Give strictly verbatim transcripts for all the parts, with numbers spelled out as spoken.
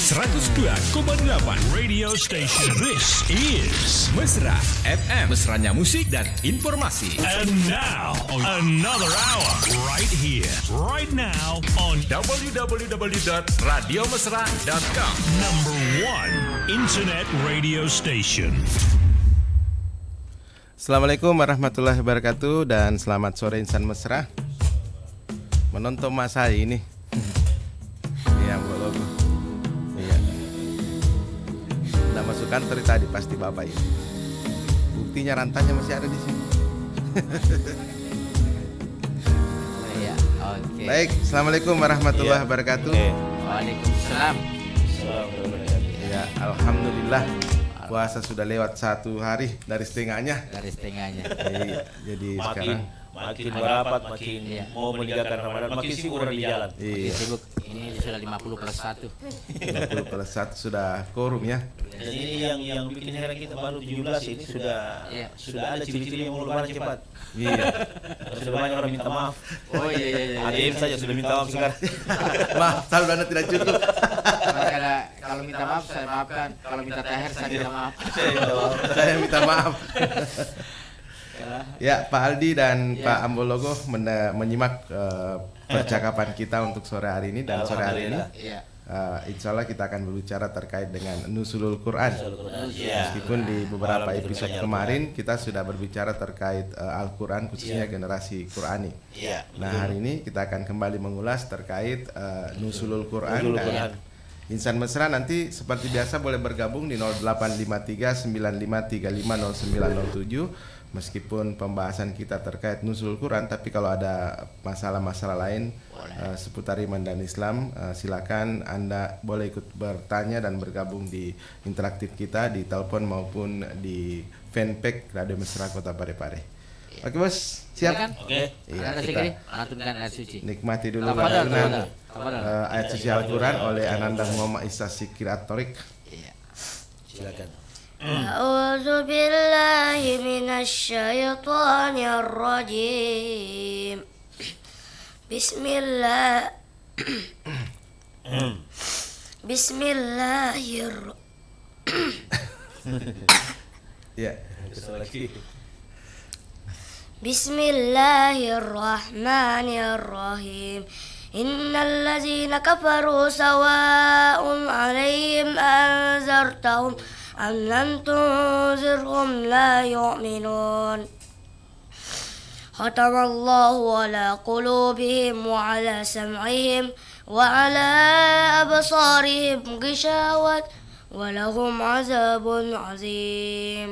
seratus dua koma delapan Radio Station. This is Mesra F M. Mesranya musik dan informasi. And now, another hour right here, right now on w w w dot radio mesra dot com. Number one Internet Radio Station. Assalamualaikum warahmatullahi wabarakatuh dan selamat sore insan mesra. Menonton mas hari ini. Iya, logo. Iya. Udah masuk kantor tadi pasti bapak ini. Buktinya rantannya masih ada di sini. Iya, oke. Baik, assalamualaikum warahmatullahi Iya. wabarakatuh. Oke. Waalaikumsalam. Ya, alhamdulillah puasa sudah lewat satu hari dari setengahnya. Dari setengahnya. Jadi, jadi Makin sekarang makin berapat, makin Iya. mau meninggalkan Ramadan, makin sibuk di jalan. Makin iya, sibuk. Ini sudah lima puluh plus satu. lima puluh plus satu sudah korum ya. Dan ini yang yang bikin heran kita baru tujuh belas ini sudah Iya. sudah ada ciri-ciri yang mau lebaran cepat. Iya. Sudah banyak orang minta maaf. Oh iya iya iya. A D M saja sudah minta maaf sekarang. Maaf, saldo Anda tidak cukup. Kalau, kalau minta maaf saya maafkan. Kalau minta terakhir saya minta maaf. Saya minta maaf. Saya minta maaf. Ya, Pak Aldi dan Ya. Pak Ambologo men- menyimak uh, percakapan kita untuk sore hari ini dan sore hari ini. Iya. Uh, insya Allah kita akan berbicara terkait dengan Nuzulul Quran. Iya. Meskipun di beberapa Malam episode turunnya kemarin kita sudah berbicara terkait uh, Al-Quran khususnya generasi Qurani. Iya. Nah, hari ini kita akan kembali mengulas terkait uh, Nuzulul Quran Nuzulul dan Quran. Insan Mesra nanti seperti biasa boleh bergabung di nol delapan lima tiga sembilan lima tiga lima nol sembilan nol tujuh. Meskipun pembahasan kita terkait Nuzulul Quran, tapi kalau ada masalah-masalah lain uh, seputar iman dan Islam, uh, silakan Anda boleh ikut bertanya dan bergabung di interaktif kita di telepon maupun di fanpage Radio Mesra Kota Parepare. Oke bos, siap? Silakan. Oke. Iya, Anda kita segera melantunkan ayat suci. nikmati dulu Tafadhol, lantunan tafadhol, tafadhol. uh, ayat suci Al-Quran oleh Ananda Muhammad Isa Sikir At-Torik. Iya. Silakan. أعوذ بالله من الشيطان الرجيم بسم الله بسم الله الر- Ya, Kesal lagi. بسم الله الرحمن الرحيم إن الذين كفروا سواء عليهم أنذرتهم أم لم تنذرهم لا يؤمنون ختم الله على قلوبهم وعلى سمعهم وعلى أبصارهم غشاوة ولهم عذاب عظيم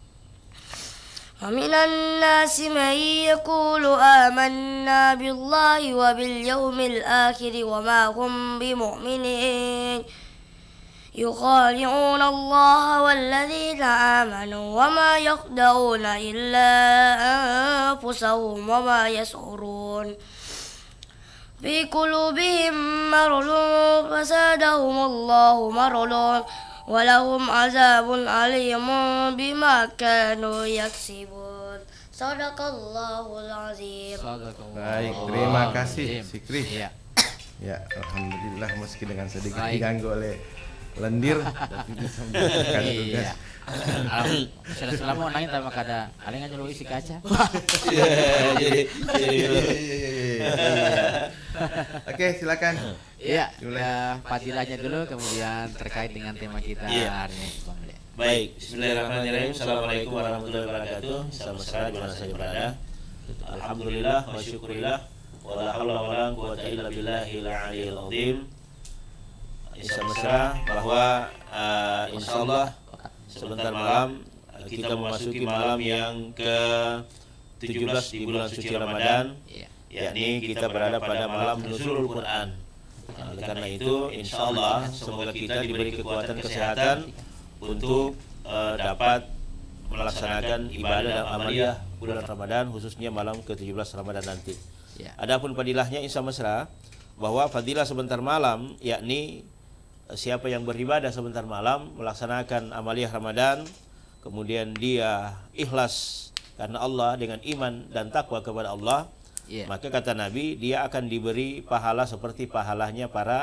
ومن الناس من يقول آمنا بالله وباليوم الآخر وما هم بمؤمنين يخادعون الله والذين آمنوا وما يخدعون إلا أنفسهم وما يشعرون في قلوبهم مرض فزادهم الله مرضا ولهم عذاب أليم بما كانوا يكسبون صدق الله العظيم. baik, terima kasih Sikri. Iya. Ya, alhamdulillah meski dengan sedikit Baik. diganggu oleh lendir tapi bisa menjalankan tugas. Iya. Alam- Sudah selama nanya tapi kada ada yang nyuruh isi kaca. Iya, jadi jadi Iya, iya, iya, iya, iya. Oke, silakan. Iya, Mulai. ya, fadilahnya dulu kemudian terkait dengan tema kita Iya. hari ini, Bang Dek. Baik, bismillahirrahmanirrahim. Assalamualaikum warahmatullahi wabarakatuh. Salam sejahtera di mana saja berada. Alhamdulillah wa syukurillah wa la haula wa la quwwata illa billahil aliyil azim. Insya mesra bahwa uh, insyaallah sebentar malam uh, kita memasuki malam yang ke tujuh belas di bulan suci Ramadan, Iya. yakni kita berada pada malam Nuzulul Quran. Nah, oleh karena itu, insya Allah semoga kita diberi kekuatan kesehatan untuk uh, dapat melaksanakan ibadah dan amaliyah bulan Ramadan, khususnya malam ke tujuh belas Ramadan nanti. Iya. Adapun fadilahnya insya mesra bahwa fadilah sebentar malam, yakni uh, siapa yang beribadah sebentar malam melaksanakan amaliyah Ramadan, kemudian dia ikhlas karena Allah dengan iman dan takwa kepada Allah, Iya. maka kata Nabi dia akan diberi pahala seperti pahalanya para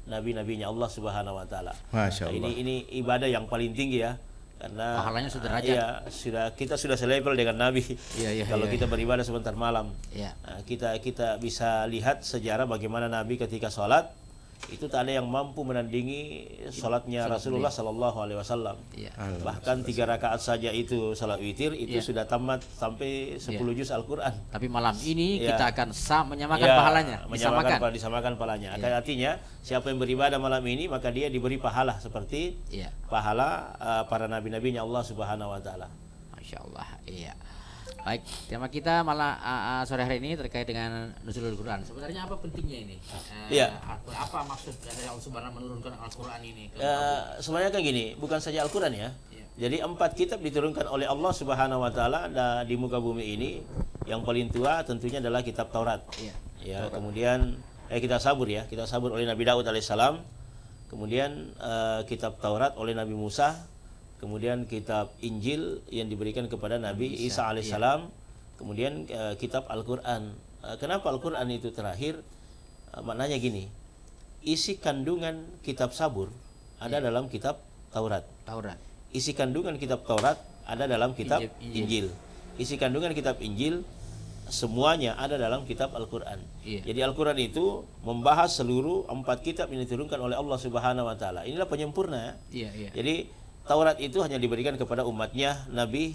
nabi-nabinya Allah Subhanahu wa taala. Masya Nah, Allah. ini ini ibadah yang paling tinggi ya. Karena Pahalanya sederajat. Iya, sudah kita sudah selevel dengan Nabi. Iya, iya, Kalau iya, kita beribadah sebentar malam. Iya. Nah, kita kita bisa lihat sejarah bagaimana Nabi ketika sholat itu tak ada yang mampu menandingi sholatnya Rasulullah Sallallahu Alaihi Wasallam. Iya. Bahkan tiga rakaat saja itu sholat witir itu Iya. sudah tamat sampai sepuluh juz Al-Quran. Tapi malam ini Iya. kita akan sa menyamakan Ya, pahalanya, menyamakan disamakan. pahala- disamakan pahalanya. Iya. Artinya siapa yang beribadah malam ini maka dia diberi pahala seperti Iya. pahala uh, para nabi-nabinya Allah Subhanahu wa taala. Masya Allah, iya. Baik, tema kita malah uh, uh, sore hari ini terkait dengan nuzulul Quran. Sebenarnya apa pentingnya ini? Uh, Iya. Apa maksud dari Allah Subhanahu menurunkan Al-Quran ini? Ke Uh, sebenarnya kan gini, bukan saja Al-Quran ya. Iya. Jadi empat kitab diturunkan oleh Allah Subhanahu wa taala da- di muka bumi ini. Yang paling tua tentunya adalah kitab Taurat. Iya. Ya, kemudian eh kitab Sabur ya, kitab Sabur oleh Nabi Daud alaihissalam. Kemudian uh, kitab Taurat oleh Nabi Musa. Kemudian kitab Injil yang diberikan kepada Nabi Isa alaihissalam. Kemudian uh, kitab Al-Quran. Uh, kenapa Al-Quran itu terakhir? Uh, maknanya gini, isi kandungan kitab Sabur ada dalam kitab Taurat. Taurat. Isi kandungan kitab Taurat ada dalam kitab Injil- Injil. Injil. Isi kandungan kitab Injil semuanya ada dalam kitab Al-Quran. Iya. Jadi Al-Quran itu membahas seluruh empat kitab yang diturunkan oleh Allah Subhanahu wa taala. Inilah penyempurna. Iya, iya. Jadi Taurat itu hanya diberikan kepada umatnya Nabi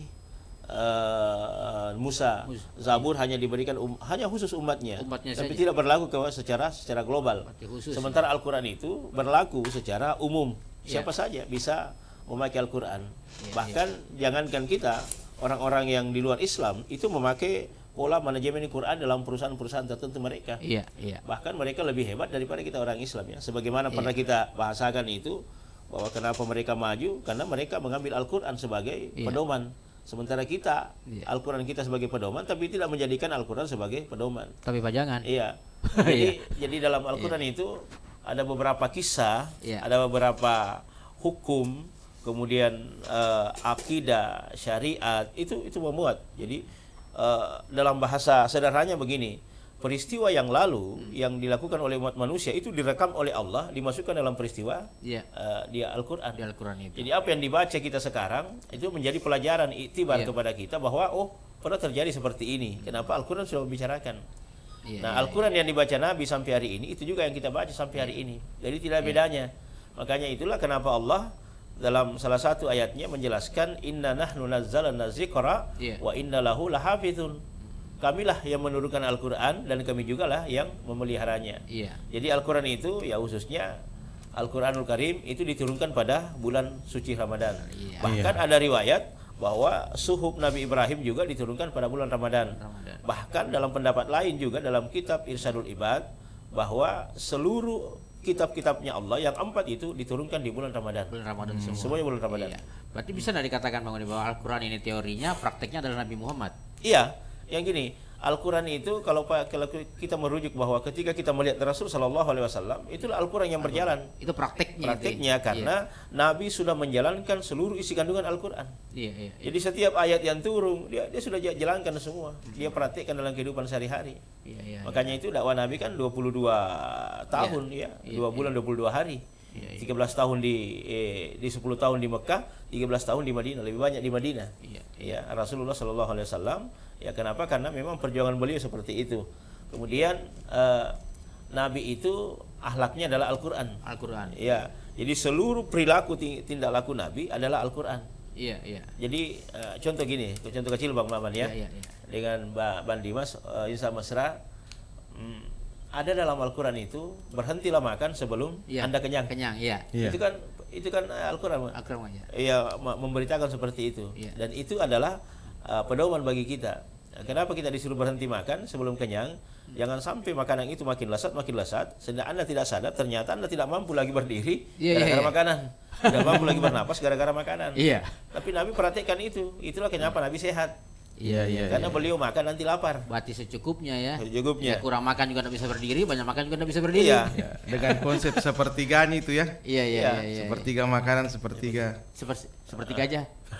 uh, Musa. Musa. Zabur hanya diberikan um, hanya khusus umatnya. Umatnya tapi saja. tidak berlaku ke secara secara global. Berarti khusus, Sementara Al-Quran itu berlaku secara umum. Iya. Siapa saja bisa memakai Al-Quran. Iya, Bahkan jangankan kita, orang-orang yang di luar Islam itu memakai pola manajemen Quran dalam perusahaan-perusahaan tertentu mereka. Iya, iya. Bahkan mereka lebih hebat daripada kita orang Islam ya. Sebagaimana Iya. pernah kita bahasakan itu, bahwa kenapa mereka maju, karena mereka mengambil Al-Quran sebagai Iya. pedoman. Sementara kita, Iya. Al-Quran kita sebagai pedoman, tapi tidak menjadikan Al-Quran sebagai pedoman. Tapi pajangan. Iya. Jadi, jadi dalam Al-Quran itu ada beberapa kisah, Iya. ada beberapa hukum, kemudian eh, akidah, syariat, itu itu memuat. Jadi eh, dalam bahasa sederhananya begini, peristiwa yang lalu yang dilakukan oleh umat manusia itu direkam oleh Allah, dimasukkan dalam peristiwa Iya. eh, di Al-Quran. Di Al-Quran itu. Jadi apa yang dibaca kita sekarang itu menjadi pelajaran iktibar Iya. kepada kita bahwa oh pernah terjadi seperti ini. Kenapa Al-Quran sudah membicarakan? Iya, Nah, iya, Al-Quran yang dibaca Nabi sampai hari ini itu juga yang kita baca sampai hari ini. Jadi tidak Iya. bedanya. Makanya itulah kenapa Allah dalam salah satu ayatnya menjelaskan inna nahnu nazzalna dzikra Iya. wa inna lahu lahafizun. Kamilah yang menurunkan Al-Quran dan kami juga lah yang memeliharanya. Iya. Jadi Al-Quran itu ya khususnya Al-Quranul Karim itu diturunkan pada bulan suci Ramadan. Iya. Bahkan ada riwayat bahwa suhuf Nabi Ibrahim juga diturunkan pada bulan Ramadan. Ramadan. Bahkan dalam pendapat lain juga dalam kitab Irsyadul Ibad bahwa seluruh kitab-kitabnya Allah yang empat itu diturunkan di bulan Ramadan. Bulan Ramadan semua. Semuanya bulan Ramadan. Iya. Berarti bisa nggak dikatakan Bang Odi bahwa Al-Quran ini teorinya, prakteknya adalah Nabi Muhammad? Iya, yang gini, Al-Quran itu kalau pa- kalau kita merujuk bahwa ketika kita melihat Rasul Shallallahu Alaihi Wasallam, itulah Al-Quran yang berjalan. Itu prakteknya. Praktiknya itu. karena Nabi sudah menjalankan seluruh isi kandungan Al-Quran. Iya, iya, iya. Jadi setiap ayat yang turun dia dia sudah jalankan semua. Dia praktikkan dalam kehidupan sehari-hari. Iya, iya, Makanya itu dakwah Nabi kan dua puluh dua tahun ya, Iya, dua bulan dua puluh dua hari. Iya, iya. tiga belas tahun di eh, di sepuluh tahun di Mekah, tiga belas tahun di Madinah, lebih banyak di Madinah. Iya, Ya, Rasulullah Shallallahu Alaihi Wasallam. Ya, kenapa? Karena memang perjuangan beliau seperti itu. Kemudian eh, Nabi itu akhlaknya adalah Al-Quran. Al-Quran. Ya, jadi seluruh perilaku ti- tindak laku Nabi adalah Al-Quran. Iya, iya. Jadi eh, contoh gini, contoh kecil Bang Maman ya, Iya, iya, iya. dengan Mbak Ban Dimas, uh, Insa Mesra, hmm, ada dalam Al-Quran itu berhentilah makan sebelum Iya. Anda kenyang. Kenyang, iya. Iya. Itu kan itu kan eh, Al-Quran. Al-Quran ya. Iya, ma- memberitakan seperti itu. Iya. Dan itu adalah uh, pedoman bagi kita. Nah, kenapa kita disuruh berhenti makan sebelum kenyang? Jangan sampai makanan itu makin lesat, makin lesat, sehingga Anda tidak sadar ternyata Anda tidak mampu lagi berdiri Iya, gara-gara iya, iya. makanan. Tidak mampu lagi bernapas gara-gara makanan. Iya. Tapi Nabi perhatikan itu. Itulah kenapa Nabi sehat. Iya, iya. Karena beliau makan nanti lapar. Berarti secukupnya ya. Secukupnya. Ya, kurang makan juga tidak bisa berdiri, banyak makan juga tidak bisa berdiri. Iya. Ya, dengan konsep sepertigaan itu ya. Iya, iya, Iya, iya, iya. Sepertiga makanan, sepertiga. Seperti seperti gajah.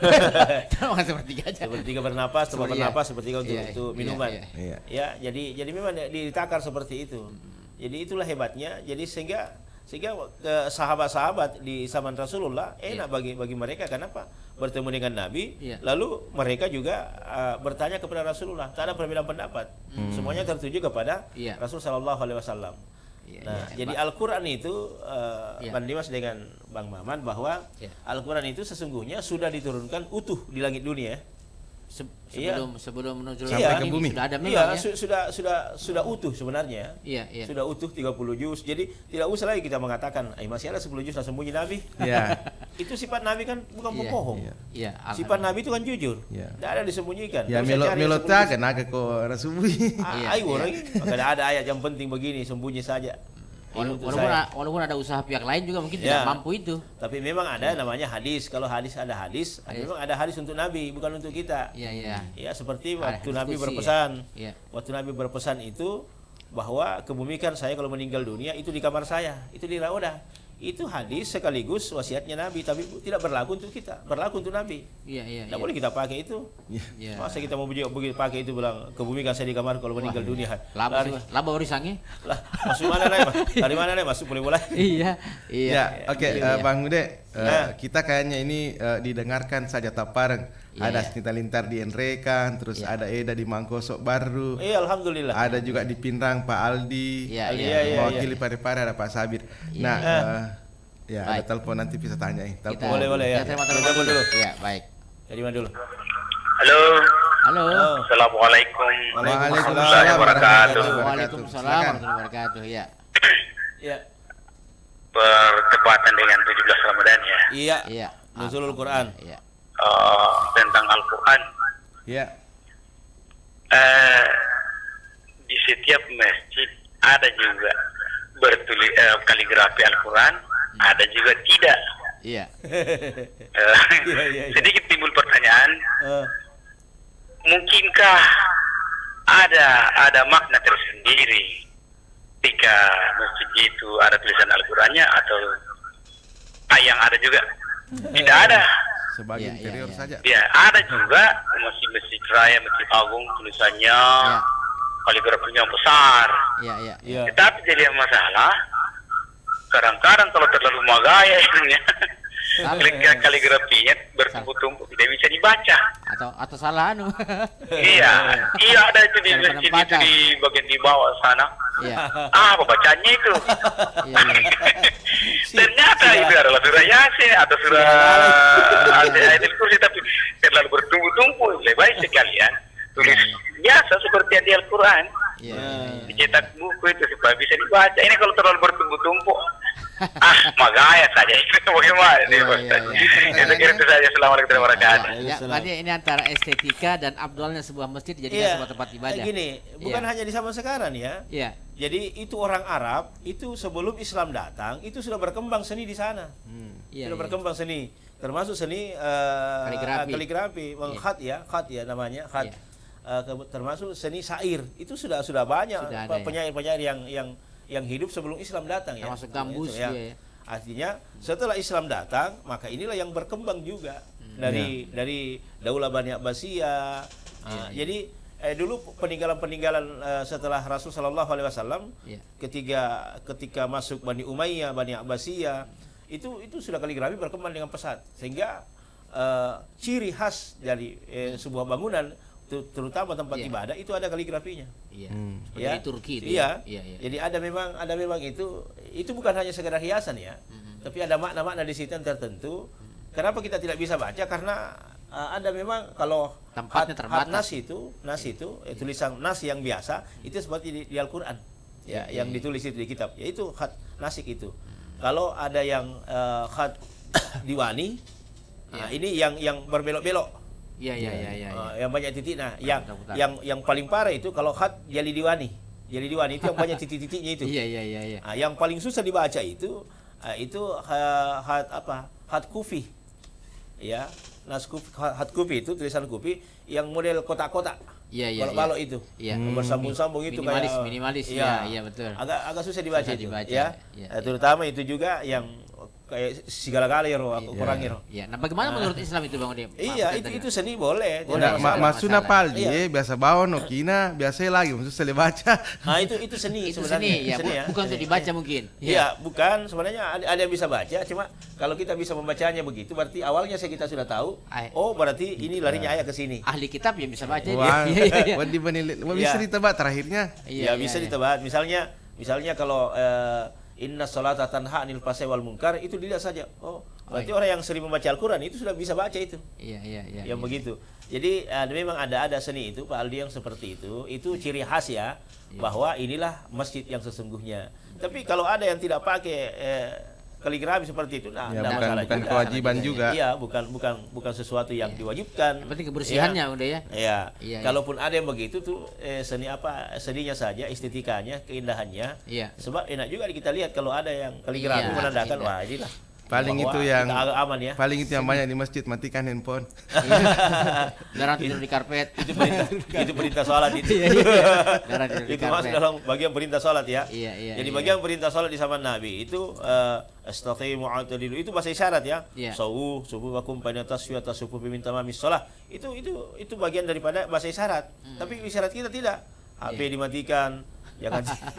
Kita makan seperti gajah. Sepertiga bernapas, tempat Seperti- bernapas, sepertiga untuk, iya, untuk iya, minuman. iya. Iya. Ya, jadi jadi memang ditakar seperti itu. Jadi itulah hebatnya. Jadi sehingga Sehingga ke sahabat-sahabat di zaman Rasulullah enak Iya. bagi bagi mereka, kenapa bertemu dengan Nabi, Iya. lalu mereka juga uh, bertanya kepada Rasulullah, tak ada perbedaan pendapat, semuanya tertuju kepada Iya. Rasul Shallallahu Alaihi Wasallam. Iya, Nah, iya. jadi Ba- Al-Quran itu uh, Iya. Bang Dimas dengan Bang Maman bahwa Iya. Al-Quran itu sesungguhnya sudah diturunkan utuh di langit dunia. Se- Iya. sebelum sebelum menuju Sampai ke ini bumi. sudah ada memang Iya, ya. su- sudah sudah sudah utuh sebenarnya. Iya, iya. Sudah utuh tiga puluh juz. Jadi tidak usah lagi kita mengatakan, "Eh, masih ada sepuluh juz lah sembunyi Nabi." Ya. Itu sifat Nabi kan bukan Iya. pembohong. Iya. Iya, Sifat Nabi itu kan jujur. Iya. Tidak ada disembunyikan. Ya Terus melo saya cari melo sepuluh juz. ta naga ko rasubui. Ah, Iya, ayo iya. lagi. Maka ada ayat yang penting begini, sembunyi saja. Ini Wala- untuk walaupun saya. a- walaupun ada usaha pihak lain juga mungkin Ya. tidak mampu itu. Tapi memang ada namanya hadis. Kalau hadis ada hadis, Hadis. memang ada hadis untuk Nabi, bukan untuk kita. Iya, iya. Ya, seperti Ada waktu Nabi diskusi, berpesan. ya. Iya. Waktu Nabi berpesan itu bahwa kebumikan saya kalau meninggal dunia itu di kamar saya, itu di raudah. Itu hadis sekaligus wasiatnya Nabi, tapi tidak berlaku untuk kita, berlaku untuk Nabi. Iya, iya. Tidak iya. boleh kita pakai itu. Iya. Masa kita mau begitu begitu pakai itu bilang kebumikan saya di kamar kalau meninggal dunia. Laba Lari. juga- laba orisannya. Lah, masuk mana nih? Mas? Dari mana nih? Masuk boleh boleh. Iya, iya. Ya, oke Iya. eh, Bang Ude, eh, Nah. kita kayaknya ini eh, didengarkan saja tapareng. Iya, Ada iya. Snita Lintar di Enrekan, terus Iya. ada Eda di Mangkosok Baru. Iya, alhamdulillah. Ada juga di Pinrang Pak Aldi. Iya, Iya, iya. iya. Mewakili Parepare ada Pak Sabir. Nah, eh, ya ada Baik. telepon nanti bisa tanya eh. Kita- Telepon. Boleh, boleh, ya. Kita terima Kita telepon telepon dulu. dulu. Iya, baik. Dari mana dulu? Halo, Halo. Halo. Assalamualaikum. Waalaikumsalam warahmatullahi wabarakatuh. Waalaikumsalam Silakan. warahmatullahi wabarakatuh. Ya. Iya. Bertepatan dengan tujuh belas Ramadan ya. Iya. Iya. Nuzulul Quran. Iya. Eh, tentang Al-Quran. Ya. Eh, di setiap masjid ada juga bertulis eh, kaligrafi Al-Quran, ada juga tidak. Iya. Eh, Iya, iya, iya. sedikit timbul pertanyaan, Eh, mungkinkah ada ada makna tersendiri ketika masjid itu ada tulisan Al-Qurannya atau ah, yang ada juga tidak ada? Sebagai Iya, iya, interior iya. saja. Ya, ada juga masjid-masjid raya, masjid agung tulisannya Iya. kaligrafinya besar. Iya, iya. Iya. Tetapi jadi yang masalah kadang-kadang kalau terlalu magaya ininya Salah. kali- kaligrafinya bertumpuk-tumpuk tidak bisa dibaca. Atau atau salah anu. Iya, iya ada itu di Salah masjid itu penempatan. di bagian di bawah sana. Iya. Ah, apa bacanya itu? Iya, iya. Ternyata itu adalah surah Yasin atau surah Al-Ayatul Kursi, tapi terlalu bertumpu-tumpu. Lebih baik sekalian tulis biasa seperti yang di Al-Quran, Iya, iya, iya. dicetak buku itu supaya bisa dibaca. Ini kalau terlalu bertumpu-tumpu, ah magaya saja itu bagaimana nih Iya, Pak iya, Ustaz? iya. Saya kira itu saja. Assalamualaikum warahmatullahi wabarakatuh. Ya, berarti ini antara estetika dan abdulnya sebuah masjid dijadikan Iya. sebuah tempat ibadah. Eh, Gini, bukan Iya. hanya di zaman sekarang ya. Iya. Jadi itu orang Arab itu sebelum Islam datang itu sudah berkembang seni di sana. Iya. sudah iya. berkembang seni, termasuk seni eh, Kaligrafi. kaligrafi, Iya. khat ya, khat ya namanya, khat. Iya. Eh, ke- termasuk seni syair itu sudah sudah banyak Sudah ada, pe- ya. penyair-penyair yang yang yang hidup sebelum Islam datang ya. Termasuk gambus Itu, ya. dia ya. Artinya setelah Islam datang maka inilah yang berkembang juga dari dari Daulah Bani Abbasiyah. Ah, jadi eh, dulu peninggalan-peninggalan eh, setelah Rasul Shallallahu Alaihi Wasallam Iya. ketika ketika masuk Bani Umayyah, Bani Abbasiyah itu itu sudah kaligrafi berkembang dengan pesat sehingga eh, ciri khas dari eh, sebuah bangunan tu- terutama tempat Iya. ibadah itu ada kaligrafinya. Iya. Hmm. Seperti di Turki itu Iya. ya. Iya, iya. Jadi ada memang ada memang itu itu bukan hanya sekedar hiasan ya. Tapi ada makna-makna di situ yang tertentu. Kenapa kita tidak bisa baca? Karena uh, ada memang kalau Tempatnya hat- terbatas. hat nas itu, nas itu eh, tulisan nas yang biasa itu seperti di, di Al-Qur'an. Ya, Iya, yang iya. ditulis itu di kitab, yaitu hat nasik itu. Kalau ada yang uh, hat diwani, nah, ini yang yang berbelok-belok. Iya, iya, iya, iya. Uh, yang banyak titik. Nah, yang Putar-putar. yang yang paling parah itu kalau khat jali diwani. Jali diwani itu yang banyak titik-titiknya itu. Iya, iya, iya, iya. Nah, yang paling susah dibaca itu uh, itu uh, hat apa? Hat kufi. Ya, nas kufi, hat kufi itu tulisan kufi yang model kotak-kotak. Iya, iya, Balok-balok itu. Iya. Yang bersambung-sambung itu Minimalis, kayak minimalis. Iya, Iya, iya, betul. Agak agak susah dibaca Susah itu. dibaca, Ya. iya, Eh, terutama itu juga yang kayak segala-gala ya roh aku Iya. kurangi roh. Iya. Nah, bagaimana menurut Islam itu Bang Udi? Iya, itu itu seni boleh. Boleh. Nah, Tidak ma Tidak masuna masalah. pal Iya. dia biasa bawa nokina biasa lagi maksud saya baca. Nah, itu itu seni Itu sebenarnya. seni ya, bu- Seni bukan untuk Seni. dibaca mungkin. Iya, bukan sebenarnya ada, ada yang bisa baca, cuma kalau kita bisa membacanya begitu berarti awalnya saya kita sudah tahu, Ay. oh berarti ini larinya ayat ke sini. Ahli kitab ya bisa baca. Wah, Iya, iya, iya. wadi banilit. Wah, Iya. bisa ditebak terakhirnya. Ya bisa ditebak. Misalnya misalnya kalau eh, inna sholata tanha anil fahsya'i wal munkar itu dilihat saja. Oh, berarti iya. orang yang sering membaca Al-Qur'an itu sudah bisa baca itu. Iya, iya, iya. Yang iya. begitu. Jadi ada memang ada ada seni itu Pak Aldi yang seperti itu. Itu ciri khas ya bahwa inilah masjid yang sesungguhnya. Tapi kalau ada yang tidak pakai eh, kaligrafi seperti itu, nah Ya, tidak bukan masalah bukan juga. kewajiban juga. Iya, bukan bukan bukan sesuatu yang diwajibkan. Yang penting kebersihannya Ya. udah ya. Iya. Iya, Kalaupun ada yang begitu tuh eh, seni apa seninya saja, estetikanya, keindahannya. Iya. Sebab enak juga kita lihat kalau ada yang kaligrafi Iya, menandakan indah. wah inilah. Paling bahwa itu yang kita agak aman ya. Paling itu yang banyak di masjid matikan handphone. Darah tidur di karpet. Itu perintah itu perintah sholat itu. Iya, iya. Darah tidur di Itu masuk karpet. dalam bagian perintah sholat ya. Iya, iya, Jadi iya. bagian perintah sholat di zaman Nabi itu uh, astaqimu atadilu itu bahasa isyarat ya. Iya. Sawu sufufakum baina tasfi atas sufu minta mamis sholat. Itu itu itu bagian daripada bahasa isyarat. Hmm. Tapi isyarat kita tidak. H P Iya. dimatikan. Jangan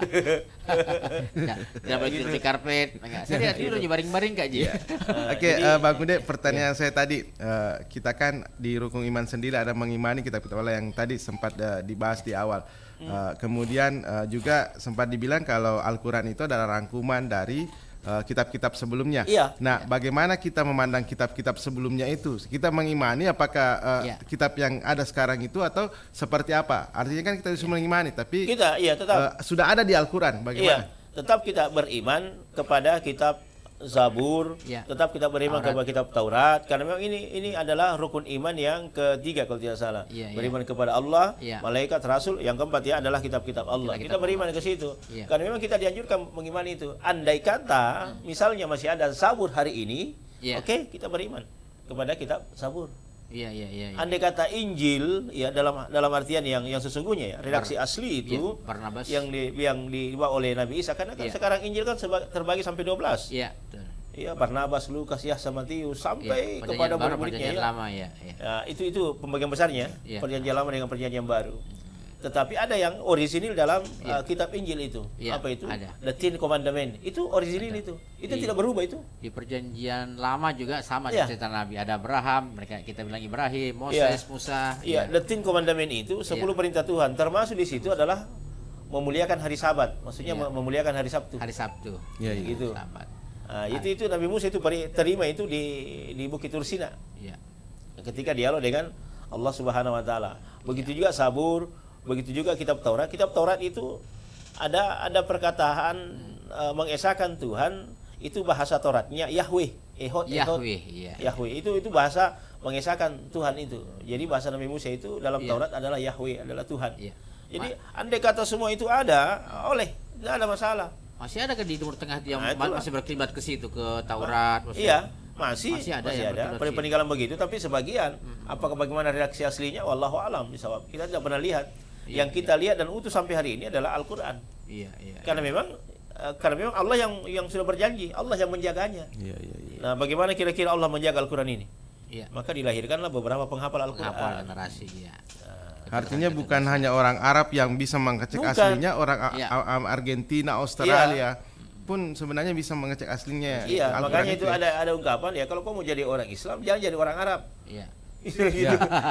Enggak, tidak boleh tidur di karpet. Enggak. Saya tidak tidur aja baring-baring Kak Ji. Oke, eh, Bang Kude, pertanyaan saya tadi, eh, kita kan di rukun iman sendiri ada mengimani kitab-kitab Allah yang tadi sempat eh, dibahas di awal. Eh, kemudian eh, juga sempat dibilang kalau Al-Quran itu adalah rangkuman dari eh, kitab-kitab sebelumnya. Iya. Nah, bagaimana kita memandang kitab-kitab sebelumnya itu? Kita mengimani apakah eh, Iya. kitab yang ada sekarang itu atau seperti apa? Artinya kan kita harus mengimani, tapi kita iya tetap eh, sudah ada di Al-Quran. Bagaimana? Iya, tetap kita beriman kepada kitab Zabur, Iya. tetap kita beriman Taurat. kepada kitab Taurat karena memang ini ini adalah rukun iman yang ketiga kalau tidak salah. Iya, beriman kepada Allah, Iya. malaikat, rasul, yang keempat ya adalah kitab-kitab Allah. Kitab-kitab Kita beriman ke situ. Iya. Karena memang kita dianjurkan mengimani itu. Andai kata misalnya masih ada Zabur hari ini, Iya. oke, kita beriman kepada kitab Zabur. Iya, iya, iya. iya. Andai kata Injil ya dalam dalam artian yang yang sesungguhnya ya redaksi asli itu Iya, Barnabas. yang di, yang dibawa oleh Nabi Isa karena kan Iya. sekarang Injil kan seba- terbagi sampai dua belas. Iya, betul. Iya, Barnabas, Lukas, Yahya, Matius sampai Iya, kepada perjanjian baru, murid-muridnya perjanjian ya. lama ya. Iya. Ya, itu itu pembagian besarnya Iya. perjanjian lama dengan perjanjian baru. Tetapi ada yang orisinil dalam Iya. uh, kitab Injil itu. Iya, Apa itu? ada. The Ten Commandment. Itu orisinil itu. Itu Iya. tidak berubah itu. Di perjanjian lama juga sama Iya. cerita Nabi. Ada Abraham, mereka kita bilang Ibrahim, Moses, Iya. Musa. Iya, the Ten Commandment itu sepuluh perintah Tuhan. Termasuk di situ adalah memuliakan hari Sabat. Maksudnya Iya. mem- memuliakan hari Sabtu. Hari Sabtu. Iya, iya. Gitu. Sabat. Nah, itu itu Nabi Musa itu peri- terima itu di di Bukit Tursina Iya. ketika dialog dengan Allah Subhanahu wa taala. Begitu juga Sabur, begitu juga kitab Taurat. Kitab Taurat itu ada ada perkataan uh, mengesahkan Tuhan itu bahasa Tauratnya Yahweh, Ehod, Ehod. Yahweh, iya. Yahweh itu itu bahasa mengesahkan Tuhan itu. Jadi bahasa Nabi Musa itu dalam Iya. Taurat adalah Yahweh, adalah Tuhan. Iya. Jadi andai kata semua itu ada, oleh tidak ada masalah. Masih ada ke di Timur Tengah yang Nah, itulah. masih berkelibat ke situ ke Taurat? Masih Iya, masih Masih ada masih yang ada berkelibat peninggalan begitu, tapi sebagian apakah bagaimana reaksi aslinya wallahu alam bisawab. Kita tidak pernah lihat. Iya, Yang kita lihat dan utuh sampai hari ini adalah Al-Qur'an. Iya, iya. Karena memang eh, karena memang Allah yang yang sudah berjanji, Allah yang menjaganya. Iya, iya, iya. Nah, bagaimana kira-kira Allah menjaga Al-Qur'an ini? Iya. Maka dilahirkanlah beberapa penghafal Apa Al-Qur'an. generasi ya. Artinya bukan hanya orang Arab yang bisa mengecek Bukan. aslinya, orang A- Iya. A- A- Argentina, Australia pun sebenarnya bisa mengecek aslinya. Iya, Al-Quran makanya itu ya. ada ada ungkapan ya kalau kau mau jadi orang Islam jangan jadi orang Arab. Iya. Gitu.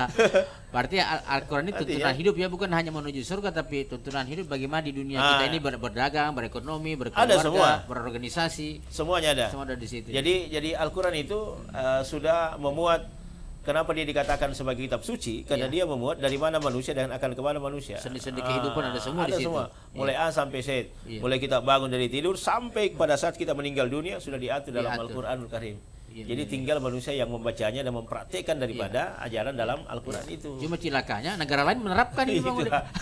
Berarti Al- Al-Quran ini tuntunan Artinya- hidup ya, bukan hanya menuju surga tapi tuntunan hidup bagaimana di dunia Ah. kita ini ber- berdagang, berekonomi, Ada berkeluarga, semua. berorganisasi, Semuanya ada. semua ada di situ. Jadi jadi Al-Qur'an itu uh, sudah memuat, kenapa dia dikatakan sebagai kitab suci? Karena Iya. dia memuat dari mana manusia dan akan kemana manusia. Sendi-sendi kehidupan ada semua di ada situ. semua. Mulai A sampai Z. Iya. Mulai kita bangun dari tidur sampai pada saat kita meninggal dunia sudah diatur dalam Diatur. Al-Qur'anul Karim. Iya, Jadi iya, tinggal manusia yang membacanya dan mempraktikkan daripada ajaran dalam Al-Qur'an itu. Cuma cilakanya negara lain menerapkan ini Bang Udin. Itulah.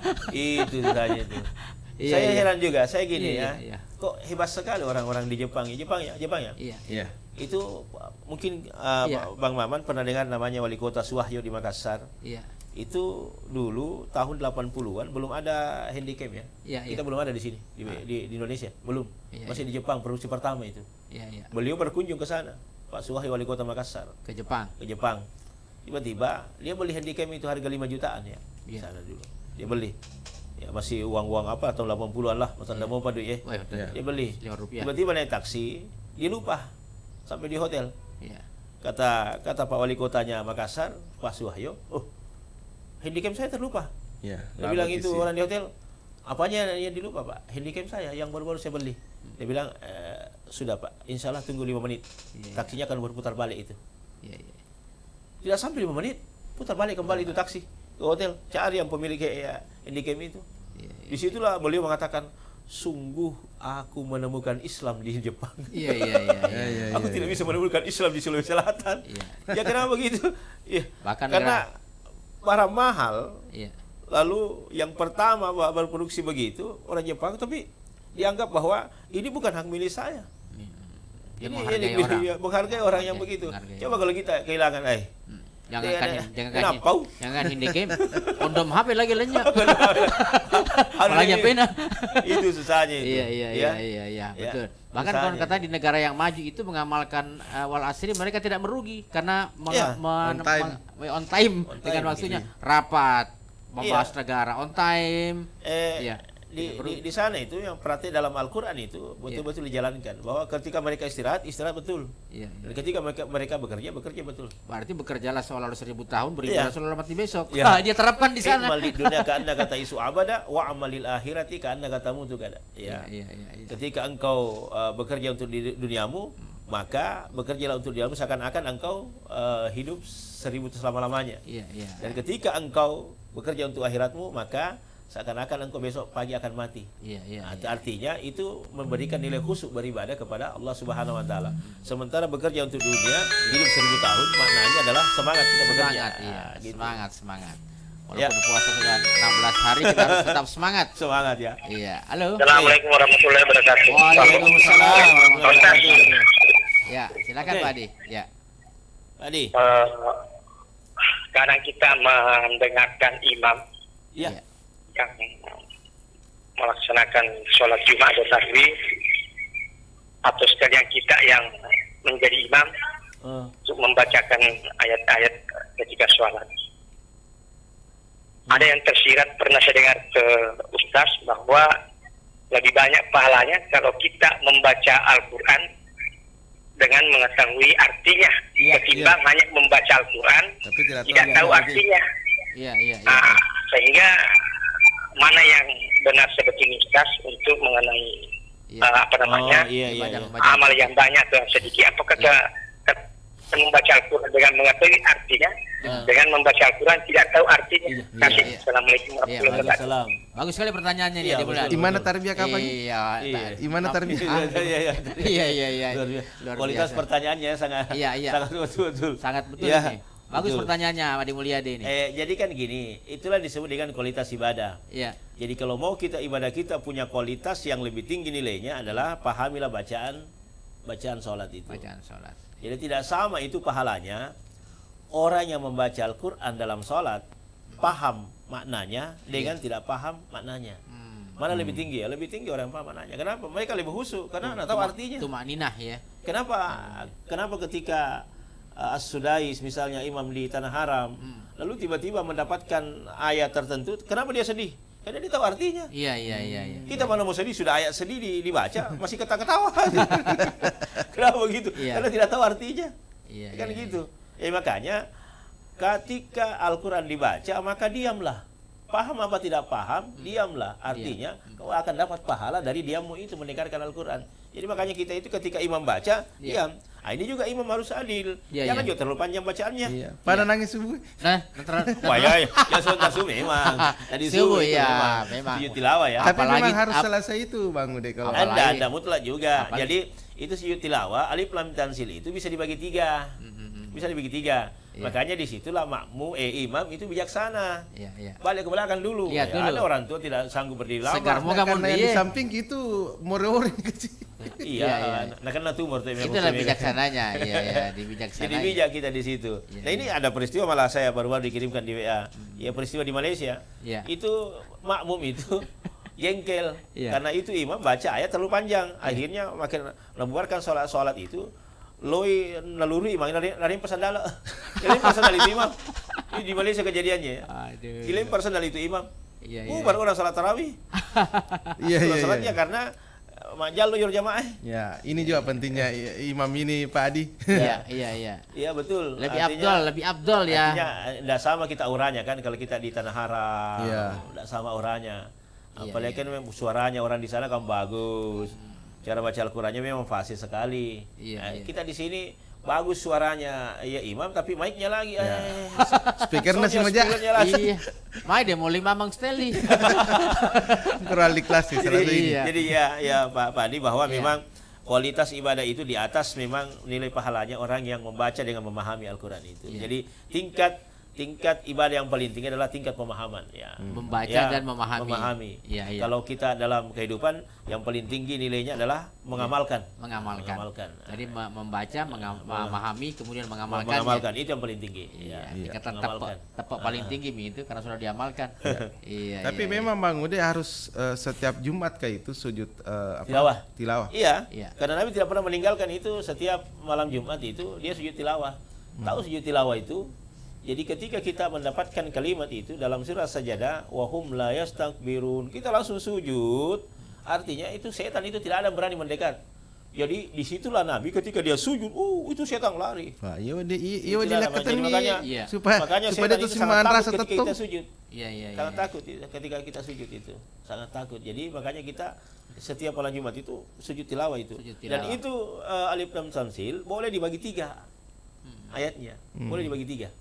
Itu saja itu. Iya, Saya iya. heran juga, saya gini Iya, ya. iya, iya. Kok hebat sekali orang-orang di Jepang ya? Jepang ya? Jepang ya? Iya. Iya. Itu uh, mungkin uh, Iya. Bang Maman pernah dengar namanya wali kota Suwahyo di Makassar. Iya. itu dulu tahun delapan puluhan belum ada handycam ya. Ya, Kita ya. belum ada di sini di, di, di Indonesia, belum. Ya, Masih ya. di Jepang produksi pertama itu. Ya, ya. Beliau berkunjung ke sana, Pak Suwahyo wali kota Makassar, Ke Jepang. ke Jepang. Tiba-tiba dia beli handycam itu harga lima jutaan ya. Di Ya. sana dulu. Dia beli. Ya masih uang-uang apa tahun delapan puluhan lah, masa Ya. ndak mau padu ya. Wah, ya. Dia beli. Lima rupiah. Tiba-tiba naik taksi, dia lupa sampai di hotel. Ya. Kata kata Pak wali kotanya Makassar, Pak Suwahyo, oh handycam saya terlupa. Ya, Dia lama bilang di itu sini. orang di hotel, apanya yang dilupa Pak? Handycam saya yang baru-baru saya beli. Dia bilang, e, sudah Pak, insya Allah tunggu lima menit. Iya. Taksinya akan berputar balik itu. Ya, ya. Tidak sampai lima menit, putar balik kembali itu taksi ke hotel. Cari yang pemilik ya, handycam itu. Ya, ya. Disitulah beliau mengatakan, sungguh aku menemukan Islam di Jepang. Iya, iya, iya. Ya, ya, Aku ya, tidak ya. bisa menemukan Islam di Sulawesi Selatan. Iya. Ya kenapa begitu? Ya, Bahkan karena barang mahal. Iya. Lalu yang pertama berproduksi begitu orang Jepang, tapi dianggap bahwa ini bukan hak milik saya. Dia Ini menghargai ini orang. ya, menghargai orang yang Menghargai, begitu. menghargai. Coba kalau kita kehilangan, eh, Hmm. Jangan Dia kan, ada- jangan kenapa, kan, Pau? jangan handycam, kondom H P lagi lenyap. Harus Malahnya ini- pena. itu susahnya itu. Iya, iya, Ya. iya, iya, iya, Ya. betul. Bahkan Usahanya. konon katanya di negara yang maju itu mengamalkan uh, wal asri mereka tidak merugi karena men- Iya, men- on time. men- on time On dengan time, waktunya iya. rapat membahas Iya. negara on time. Eh, Iya. di, Tidak di, perlu. di sana itu yang perhati dalam Al-Quran itu betul-betul dijalankan bahwa ketika mereka istirahat istirahat betul, Iya, dan iya. ketika mereka mereka bekerja bekerja betul. Berarti bekerjalah seolah-olah seribu tahun Iya. beribadah seolah mati besok. Iya. Ah, dia terapkan di sana. Ikmal di dunia ka anda kata isu abada wa amalil akhirati ka anda kata mutu kada. Ya. Iya, iya, iya. Ketika engkau uh, bekerja untuk di duniamu, maka bekerjalah untuk duniamu seakan-akan engkau uh, hidup seribu selama-lamanya. Iya, iya. Dan ketika engkau bekerja untuk akhiratmu, maka seakan-akan engkau besok pagi akan mati. Iya, iya. Nah, iya. artinya itu memberikan nilai khusyuk beribadah kepada Allah Subhanahu wa taala. Sementara bekerja untuk dunia, hidup seribu tahun, maknanya adalah semangat kita bekerja. Semangat, iya. Nah, gitu. Semangat, semangat. Ya. Walaupun puasa sudah enam belas hari kita harus tetap semangat. Semangat ya. Iya. Halo. Assalamualaikum warahmatullahi wabarakatuh. Waalaikumsalam warahmatullahi Ustaz, wabarakatuh. Ya, silakan Oke. Pak Adi. Ya. Tadi. eh, kadang kita mendengarkan imam Ya. Iya. yang melaksanakan sholat Jumat atau takbir, atau sekalian kita yang menjadi imam Eh, untuk membacakan ayat-ayat ketika sholat. Ada yang tersirat, pernah saya dengar ke Ustaz bahwa lebih banyak pahalanya kalau kita membaca Al-Quran dengan mengetahui artinya, Iya, ketimbang hanya membaca Al-Quran Tapi tidak tahu tidak yang tahu artinya. artinya. Iya, iya, iya. Nah, sehingga mana yang benar sebetulnya Ustaz untuk mengenai Iya. eh, apa namanya Oh, iya, iya, Membaca- iya. membaca. amal yang banyak atau yang sedikit? Apakah Iya. ke, ke, membaca Al-Quran dengan mengetahui artinya, Ah. dengan membaca Al-Quran tidak tahu artinya? Iya, Kasih. iya. Assalamualaikum warahmatullahi wabarakatuh. Waalaikumsalam. Bagus sekali pertanyaannya nih, Iya, Adi Bulan. betul. Gimana tarbiyah kapan? Iya, Iya. nah, Gimana tarbiyah? Ah, Iya, iya, iya. Iya, iya, iya. Luar biasa. Luar Kualitas biasa. pertanyaannya sangat Iya, iya. sangat betul-betul. Sangat betul Iya, ini. Bagus betul. pertanyaannya Adi Mulyadi ini. Eh, jadi kan gini, itulah disebut dengan kualitas ibadah. Iya. Jadi kalau mau kita ibadah kita punya kualitas yang lebih tinggi nilainya adalah pahamilah bacaan bacaan sholat itu. Bacaan sholat. Jadi tidak sama itu pahalanya orang yang membaca Al-Quran dalam sholat paham maknanya dengan tidak paham maknanya. Hmm. Mana lebih tinggi ya? Lebih tinggi orang yang paham maknanya. Kenapa? Mereka lebih khusyuk karena nggak tahu artinya. Tumakninah ya. Kenapa? Kenapa ketika uh, As-Sudais misalnya imam di tanah haram, lalu tiba-tiba mendapatkan ayat tertentu, kenapa dia sedih? Karena dia tahu artinya. Iya, iya, iya, iya. Kita mana mau sedih, sudah ayat sedih di- dibaca, masih ketawa-ketawa. Kenapa begitu? Iya. Karena tidak tahu artinya. Iya, Kan iya, gitu. Ya makanya ketika Al-Quran dibaca, maka diamlah. Paham apa tidak paham, diamlah. Artinya kau akan dapat pahala dari diammu itu mendengarkan Al-Quran. Jadi makanya kita itu ketika imam baca, Iya. diam. Ah, ini juga imam harus adil. Iya, Jangan iya. juga terlalu panjang bacaannya. Iya. Pada nangis subuh. Nah, ter- ter- Wah ya, ya sudah subuh memang. Tadi Subuh, subuh itu ya, memang. memang. Sujud tilawah ya. Tapi Apalagi- memang harus ap- selesai itu Bang Ude kalau Apalagi- Anda ada mutlak juga. Apalagi- Jadi itu sujud tilawah, alif lam tansil itu bisa dibagi tiga. Hmm, hmm, hmm. Bisa dibagi tiga. Iya. Makanya disitulah makmu, eh imam itu bijaksana. Iya, iya. Balik ke belakang dulu. Lihat Ya, dulu. ada orang tua tidak sanggup berdiri lama. Segar Nah, moga karena yang dia. di samping gitu more-more kecil. Iya, iya. nah kan tumor tuh. Itulah bijaksananya, iya ya, di bijaksana. Jadi bijak kita di situ. Iya, Nah ini ada peristiwa malah saya baru-baru dikirimkan di W A. Ya peristiwa di Malaysia. Iya. Itu makmum itu jengkel Iya. karena itu imam baca ayat terlalu panjang. Akhirnya makin membuarkan sholat-sholat itu loi naluri imam lari pesandala. Dilempar sandal itu imam. Ini di Malaysia kejadiannya. Aduh. Dilempar sandal itu imam. Iya, Uh, iya. baru orang salat tarawih. Iya, iya, Salatnya iya. karena majal luyur jamaah. Ya, ini juga pentingnya i- imam ini Pak Adi. Iya, iya, iya. Iya betul. Lebih Artinya- abdol, lebih abdol ya. Artinya tidak sama kita auranya kan kalau kita di tanah haram. Iya. Tidak sama auranya. Iya, Apalagi iya. kan memang suaranya orang di sana kan bagus. Cara baca Al-Qur'annya memang fasih sekali. Iya, Nah, iya. kita di sini bagus suaranya ya imam tapi mic-nya lagi. Ya. Eh, Speakernya sih soundnya, aja. speakernya lagi. Iya. Mai demo lima Mang Steli. Kurang di kelas sih salah Jadi, satu ini. Iya. jadi ya ya Pak Pak Adi bahwa Iya. memang kualitas ibadah itu di atas memang nilai pahalanya orang yang membaca dengan memahami Al-Qur'an itu. Iya. Jadi tingkat tingkat ibadah yang paling tinggi adalah tingkat pemahaman ya. Membaca Ya, dan memahami. memahami. Iya, iya. Kalau kita dalam kehidupan yang paling tinggi nilainya adalah mengamalkan. Mengamalkan. Mengamalkan. Jadi me- membaca, menga- memahami, kemudian mengamalkan. Mengamalkan itu yang paling tinggi. Iya, Ya. tingkatan Mengamalkan. tepuk, tepuk paling tinggi Mi, itu karena sudah diamalkan. Iya. Tapi iya, memang Bang Ude harus eh, setiap Jumat kayak itu sujud eh, apa? Tilawah. Tilawah. Iya, Iya. karena Nabi tidak pernah meninggalkan itu setiap malam Jumat itu dia sujud tilawah. Tahu sujud tilawah itu? Jadi ketika kita mendapatkan kalimat itu dalam surah Sajadah, wahum la yastakbirun, kita langsung sujud. Artinya itu setan itu tidak ada berani mendekat. Jadi disitulah Nabi ketika dia sujud, uh itu setan lari. Wah, iya di iya Itulah di namanya. lekatan Jadi makanya, Iya. supaya makanya supaya setan dia tuh itu sangat semangat takut rasa ketika tetung. kita sujud. Iya, iya, Sangat iya. takut itu ketika kita sujud itu, sangat takut. Jadi makanya kita setiap malam Jumat itu sujud tilawah itu. Sujud Dan tilawah. itu uh, alif lam tanzil boleh dibagi tiga ayatnya, boleh dibagi tiga.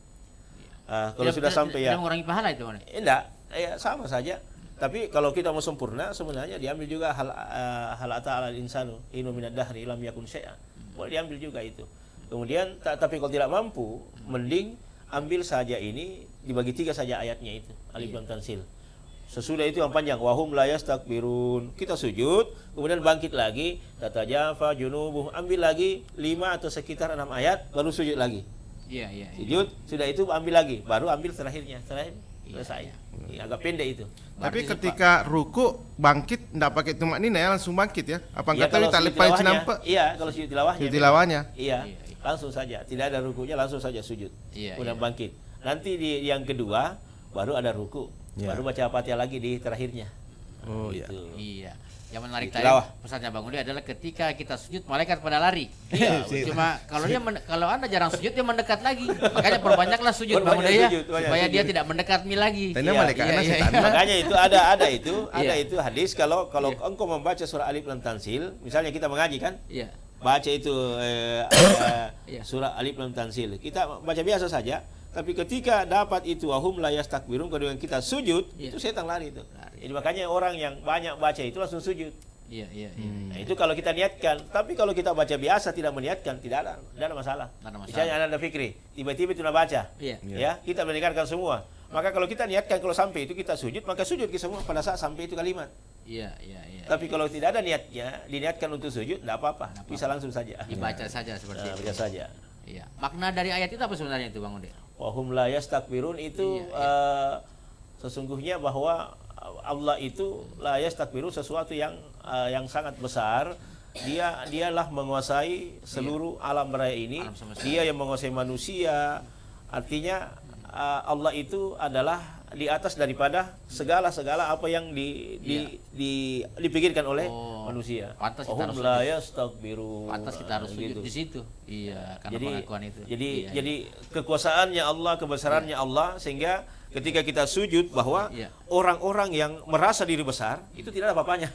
Ah, kalau Tidak- sudah tidak- sampai tidak ya, mengurangi pahala itu, Bang. eh, enggak, ya sama saja. Tapi kalau kita mau sempurna, sebenarnya diambil juga hal uh, hal ata al insanu inu minad dahri lam yakun syai'an. Boleh diambil juga itu. Kemudian ta- tapi kalau tidak mampu, mending ambil saja ini dibagi tiga saja ayatnya itu alif lam tanzil. Sesudah itu yang panjang wahum la yastakbirun. Kita sujud, kemudian bangkit lagi, tatajafa junubuh, ambil lagi lima atau sekitar enam ayat baru sujud lagi. Iya, iya. iya. Sujud, sudah itu ambil lagi, baru ambil terakhirnya, terakhir Iya, selesai. iya. Iya, agak pendek itu. Tapi Berarti ketika ruku bangkit enggak pakai tumak nina ya langsung bangkit ya. Apa Iya, enggak tahu kalau tak sujud lepas tilawahnya, nampak? Iya, kalau sujud tilawahnya. Sujud tilawahnya. Iya, Iya, iya. langsung saja, tidak ada rukunya, langsung saja sujud. Iya, Kemudian iya. bangkit. Nanti di yang kedua baru ada ruku, Iya. baru baca Fatihah lagi di terakhirnya. Oh iya. Gitu. Iya. Yang menarik Di tadi tilawah. pesannya Bang Udi adalah ketika kita sujud malaikat pada lari. Iya, Cuma kalau dia men- kalau Anda jarang sujud dia mendekat lagi. Makanya perbanyaklah sujud Bang Perbanyak Udi ya sujud, banyak supaya dia sujud. tidak mendekat mi lagi. Tanya Iya, malaikat iya, anak iya, setan. iya. Makanya itu ada ada itu, ada Iya. itu hadis kalau kalau engkau membaca surah Alif Lam Tanzil, misalnya kita mengaji kan, Iya. baca itu eh, eh, Iya. surah Alif Lam Tanzil. Kita baca biasa saja, tapi ketika dapat itu wahum la yastakbirun, kemudian kita sujud, Iya. itu setan lari itu. Lari. Jadi makanya orang yang banyak baca itu langsung sujud. Iya, iya, iya. Nah, itu kalau kita niatkan, tapi kalau kita baca biasa tidak meniatkan, tidak ada, tidak ada masalah. Tidak ada masalah. Misalnya Anda fikri, tiba-tiba itu baca, Iya. ya kita mendengarkan semua. Maka kalau kita niatkan kalau sampai itu kita sujud, maka sujud kita semua pada saat sampai itu kalimat. Iya, iya, iya. Tapi kalau tidak ada niatnya, diniatkan untuk sujud, tidak apa-apa, bisa langsung saja. Dibaca saja seperti Nah, itu. baca saja. Iya. Makna dari ayat itu apa sebenarnya itu Bang Udi? Wahum la yastakbirun itu Iya, iya. eh, sesungguhnya bahwa Allah itu la yastakbirun sesuatu yang eh, yang sangat besar. Dia dialah menguasai seluruh alam raya ini. Alam semesta. Dia yang menguasai manusia. Artinya eh, Allah itu adalah di atas daripada segala-segala apa yang di, di, Iya. di, dipikirkan oleh Oh, manusia. pantas kita Wahum harus la sujud. yastakbirun. Pantas kita harus sujud Gitu. di situ. Iya, karena jadi pengakuan itu. jadi Iya, jadi kekuasaannya Allah, kebesarannya Allah, sehingga ketika kita sujud bahwa Iya. orang-orang yang merasa diri besar itu tidak ada apa-apanya.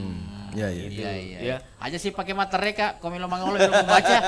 Iya iya. Iya, iya. Ya. Aja sih pakai mata reka, komilo mangolo belum membaca.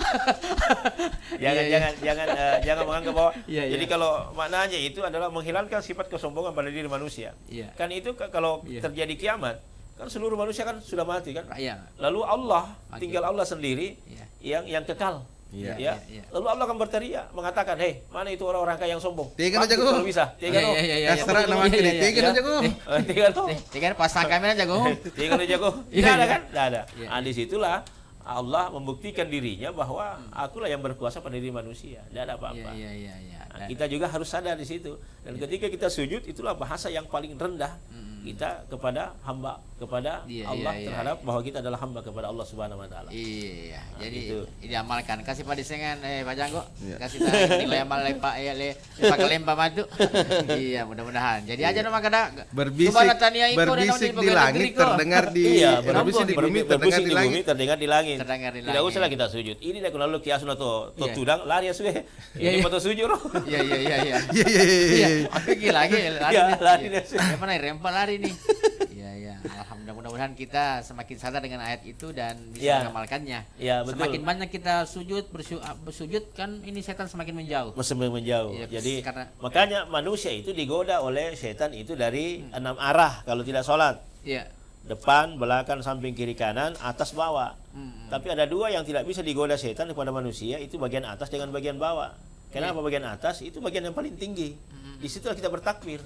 jangan Iya, iya. jangan jangan eh, jangan menganggap bahwa Iya, iya. jadi kalau maknanya itu adalah menghilangkan sifat kesombongan pada diri manusia. Iya. Kan itu ka- kalau Iya. terjadi kiamat, kan seluruh manusia kan sudah mati kan. Iya. Lalu Allah, Mati. tinggal Allah sendiri Iya. yang yang kekal. Iya. Ya. Iya, iya. Lalu Allah akan berteriak mengatakan, "Hei, mana itu orang-orang kaya yang sombong? Tiga aja, Bangkit Go. kalau bisa. Tiga Iya, no. iya, iya, iya. Kasra Betul, nama iya, kini. iya, Tiga iya. aja, Go. Eh, Tiga no. Eh, Tiga pasang kamera jago. Tiga aja, Go. Iya, Tidak ada iya. kan? Tidak ada. Iya, Nah, disitulah Allah membuktikan dirinya bahwa akulah yang berkuasa pada diri manusia. Tidak ada Iya, apa-apa. iya, iya, iya. Nah, kita juga harus sadar di situ. Dan ketika kita sujud, itulah bahasa yang paling rendah kita kepada hamba, kepada Iya, Allah iya, iya. terhadap bahwa kita adalah hamba kepada Allah Subhanahu Wa Taala. Iya, Nah, jadi gitu. ini amalkan. Kasih Pak Disengan, eh Pak Janggo, Iya. kasih tahu nilai amal le Pak ya le Pak Kelempa madu. Iya, mudah-mudahan. Jadi aja nama kada Berbisik, Coba Natania Iko, berbisik nama di pegawai langit negeri kok. terdengar di Iya, berbisik di bumi berbisik terdengar di di bumi langit. terdengar di langit. Terdengar di Tidak langit. usahlah kita sujud. Ini dah kalau kiasun atau Iya. tudang lari ya suwe. Iya, Ini iya. foto sujud. Iya, iya, iya, iya. Iya iya iya. Iya, iya. aku gila lagi lari. Iya, nih. lari Iya. dia. Siapa nih rempah lari nih. Iya, iya. Alhamdulillah, mudah-mudahan kita semakin sadar dengan ayat itu dan bisa Iya. mengamalkannya. Iya, betul. Semakin banyak kita sujud bersu- bersujud kan ini setan semakin menjauh. Masih menjauh. Iya, Jadi karena- makanya manusia itu digoda oleh setan itu dari enam arah kalau tidak sholat. Iya. Depan, belakang, samping, kiri, kanan, atas, bawah. Hmm. Tapi ada dua yang tidak bisa digoda setan kepada manusia, itu bagian atas dengan bagian bawah. Kenapa bagian atas? Itu bagian yang paling tinggi. Di situlah kita bertakbir.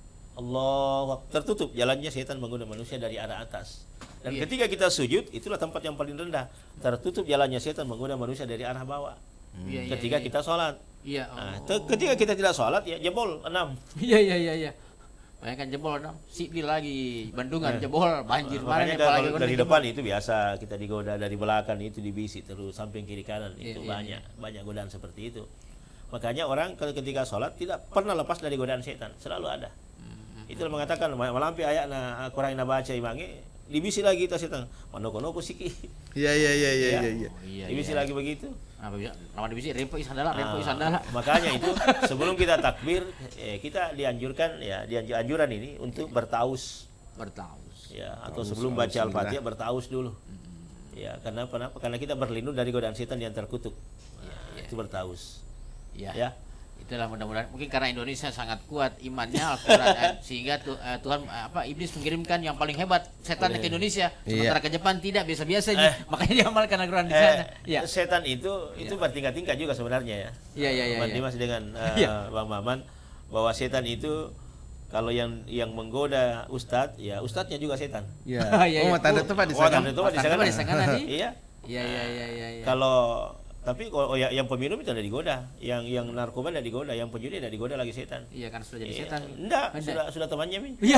Allah, tertutup jalannya setan menggoda manusia dari arah atas. Dan Iya. ketika kita sujud, itulah tempat yang paling rendah. Tertutup jalannya setan menggoda manusia dari arah bawah. Iya, iya, Ketika iya. kita sholat. Iya. Nah, oh. te- ketika kita tidak sholat, ya jebol enam. Iya, iya, iya, iya. Bayangkan jebol dong. Sipil lagi, Bandungan jebol, banjir kemarin Makanya apalagi kalau kan dari jebol. depan itu biasa kita digoda, dari belakang itu dibisi terus samping kiri kanan Iya, itu iya, banyak banyak godaan seperti itu. Makanya orang kalau ketika sholat tidak pernah lepas dari godaan setan, selalu ada. Hmm, Itu mengatakan malampi ayat na kurang na baca imangi dibisi lagi itu setan. Mano kono pusiki. Iya iya iya iya iya. iya. Oh, iya, Dibisi iya. lagi begitu. Apa bisa? Nama divisi rempo isandala, rempo Ah, isandala. makanya itu sebelum kita takbir eh, kita dianjurkan ya dianjur anjuran ini untuk bertaus Bertaus. ya atau Taus, sebelum baca Alhamdulillah. Al-Fatihah bertaus dulu. Ya, karena kenapa? Karena kita berlindung dari godaan setan yang terkutuk. Ya, itu bertaus. Ya. Ya. Itulah mudah-mudahan mungkin karena Indonesia sangat kuat imannya Al-Qur'an eh, sehingga tu, eh, Tuhan eh, apa iblis mengirimkan yang paling hebat setan ke Indonesia sementara ke Jepang tidak biasa-biasa aja. Eh. Makanya diamalkan Al-Qur'an di sana. Eh, Ya. setan itu itu bertingkat-tingkat juga sebenarnya ya. Iya, iya, iya, Bang iya. Dimas dengan eh, Iya. Bang Maman bahwa setan itu kalau yang yang menggoda ustadz ya ustadznya juga setan. Iya. Iya, Oh, iya. tanda itu Pak di Oh, sana. tanda itu Oh, Pak di tanda sana. Pak di sana nih. Iya. Iya, iya, iya, iya, iya. Kalau tapi kalau oh, ya, yang peminum itu tidak digoda, yang yang narkoba tidak digoda, yang penjudi tidak digoda lagi setan. Iya kan sudah jadi Iya. setan. Enggak, Enggak. sudah sudah temannya min. Iya.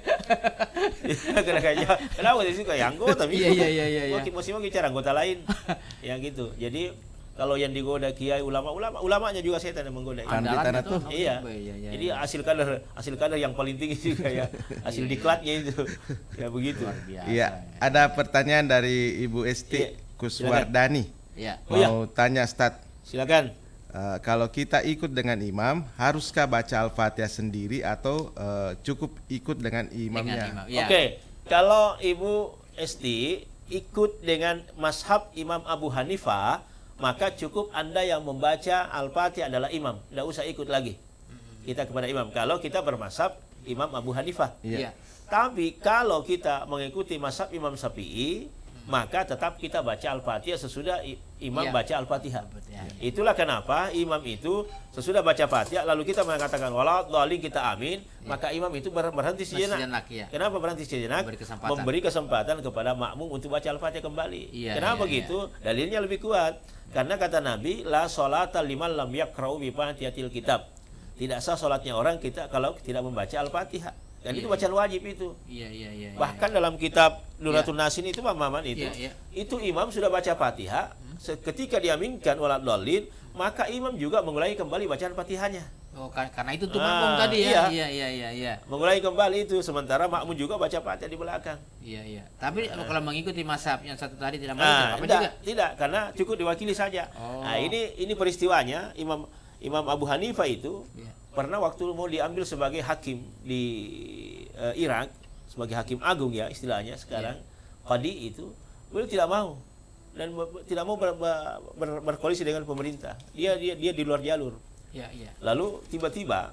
Kena kayaknya kenapa sih suka yang anggota tapi Iya, iya, iya, iya, iya. mau mau bicara anggota lain ya gitu jadi kalau yang digoda kiai ulama ulama ulamanya juga setan yang menggoda Kan di Andalan tanah itu. tuh. iya Iya, iya, jadi iya. hasil kader hasil kader yang paling tinggi juga ya hasil diklatnya itu ya begitu Luar biasa. Iya, ada pertanyaan dari Ibu Iya, Esti Kuswardani. Iya. Oh, iya. Mau tanya Ustaz, silakan eh, kalau kita ikut dengan imam, haruskah baca Al-Fatihah sendiri atau eh, cukup ikut dengan imamnya? Dengan imam. Iya. oke kalau Ibu Esti ikut dengan mazhab Imam Abu Hanifah maka cukup Anda yang membaca Al-Fatihah adalah imam, tidak usah ikut lagi kita kepada imam kalau kita bermazhab Imam Abu Hanifah. Iya. Tapi kalau kita mengikuti mazhab Imam Syafi'i, maka tetap kita baca Al-Fatihah sesudah i- imam Iya. baca Al-Fatihah. Al-Fatihah. Itulah kenapa imam itu sesudah baca Fatihah lalu kita mengatakan wala dhalin kita amin, maka imam itu ber- berhenti sejenak. Sejenak, ya. Kenapa berhenti sejenak? Memberi kesempatan. Memberi kesempatan kepada makmum untuk baca Al-Fatihah kembali. Iya, Kenapa iya, gitu? Dalilnya lebih kuat. Karena kata Nabi, la sholata liman lam yaqra'u bi Fatihatil kitab. Tidak sah salatnya orang kita kalau tidak membaca Al-Fatihah. Dan Iya, itu bacaan wajib itu. Iya, iya, iya. Bahkan dalam kitab Nuratul Nasin itu Pak Maman itu, Iya, iya. itu imam sudah baca Fatihah, se- ketika diaminkan walad dhalin, maka imam juga mengulangi kembali bacaan Fatihahnya. Oh, kar- karena itu tuh Ah, makmum tadi ya. iya. Iya, iya, iya, iya. Mengulangi kembali itu sementara makmum juga baca Fatihah di belakang. Iya, iya. Tapi kalau mengikuti mazhab yang satu tadi tidak mau Nah, apa tidak, juga? tidak, karena cukup diwakili saja. Oh. Nah, ini ini peristiwanya Imam Imam Abu Hanifah itu Iya. pernah waktu mau diambil sebagai hakim di eh, Irak, sebagai hakim agung ya istilahnya sekarang, Iya. qadi itu, beliau tidak mau dan be- tidak mau ber, ber- ber- berkoalisi dengan pemerintah. Dia dia dia di luar jalur. Iya, iya. Lalu tiba-tiba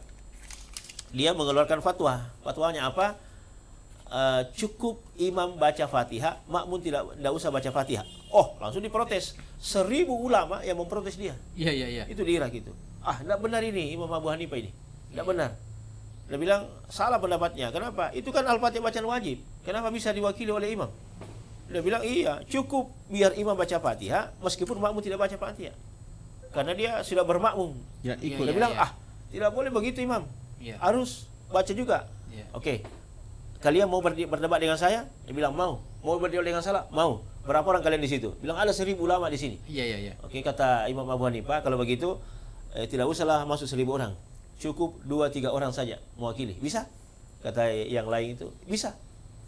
dia mengeluarkan fatwa. Fatwanya apa? Eh, cukup imam baca Fatihah, makmum tidak tidak usah baca Fatihah. Oh, langsung diprotes. Seribu ulama yang memprotes dia. Iya, iya, iya. Itu di Irak itu. Ah, tidak benar ini Imam Abu Hanifah ini. Tidak benar. Dia bilang salah pendapatnya. Kenapa? Itu kan Al-Fatihah bacaan wajib. Kenapa bisa diwakili oleh imam? Dia bilang iya, cukup biar imam baca Fatihah meskipun makmum tidak baca Fatihah. Karena dia sudah bermakmum. Ya, ikut. Dia Ya, bilang, ya. ah, tidak boleh begitu imam. Ya. Harus baca juga. Ya. Oke. Kalian mau berdi- berdebat dengan saya? Dia bilang mau. Mau berdebat dengan saya? Mau. Berapa orang kalian di situ? Bilang ada seribu ulama di sini. Iya, iya, iya. Oke, kata Imam Abu Hanifah, kalau begitu eh, tidak usahlah masuk seribu orang. Cukup dua tiga orang saja mewakili. Bisa? Kata yang lain itu, bisa.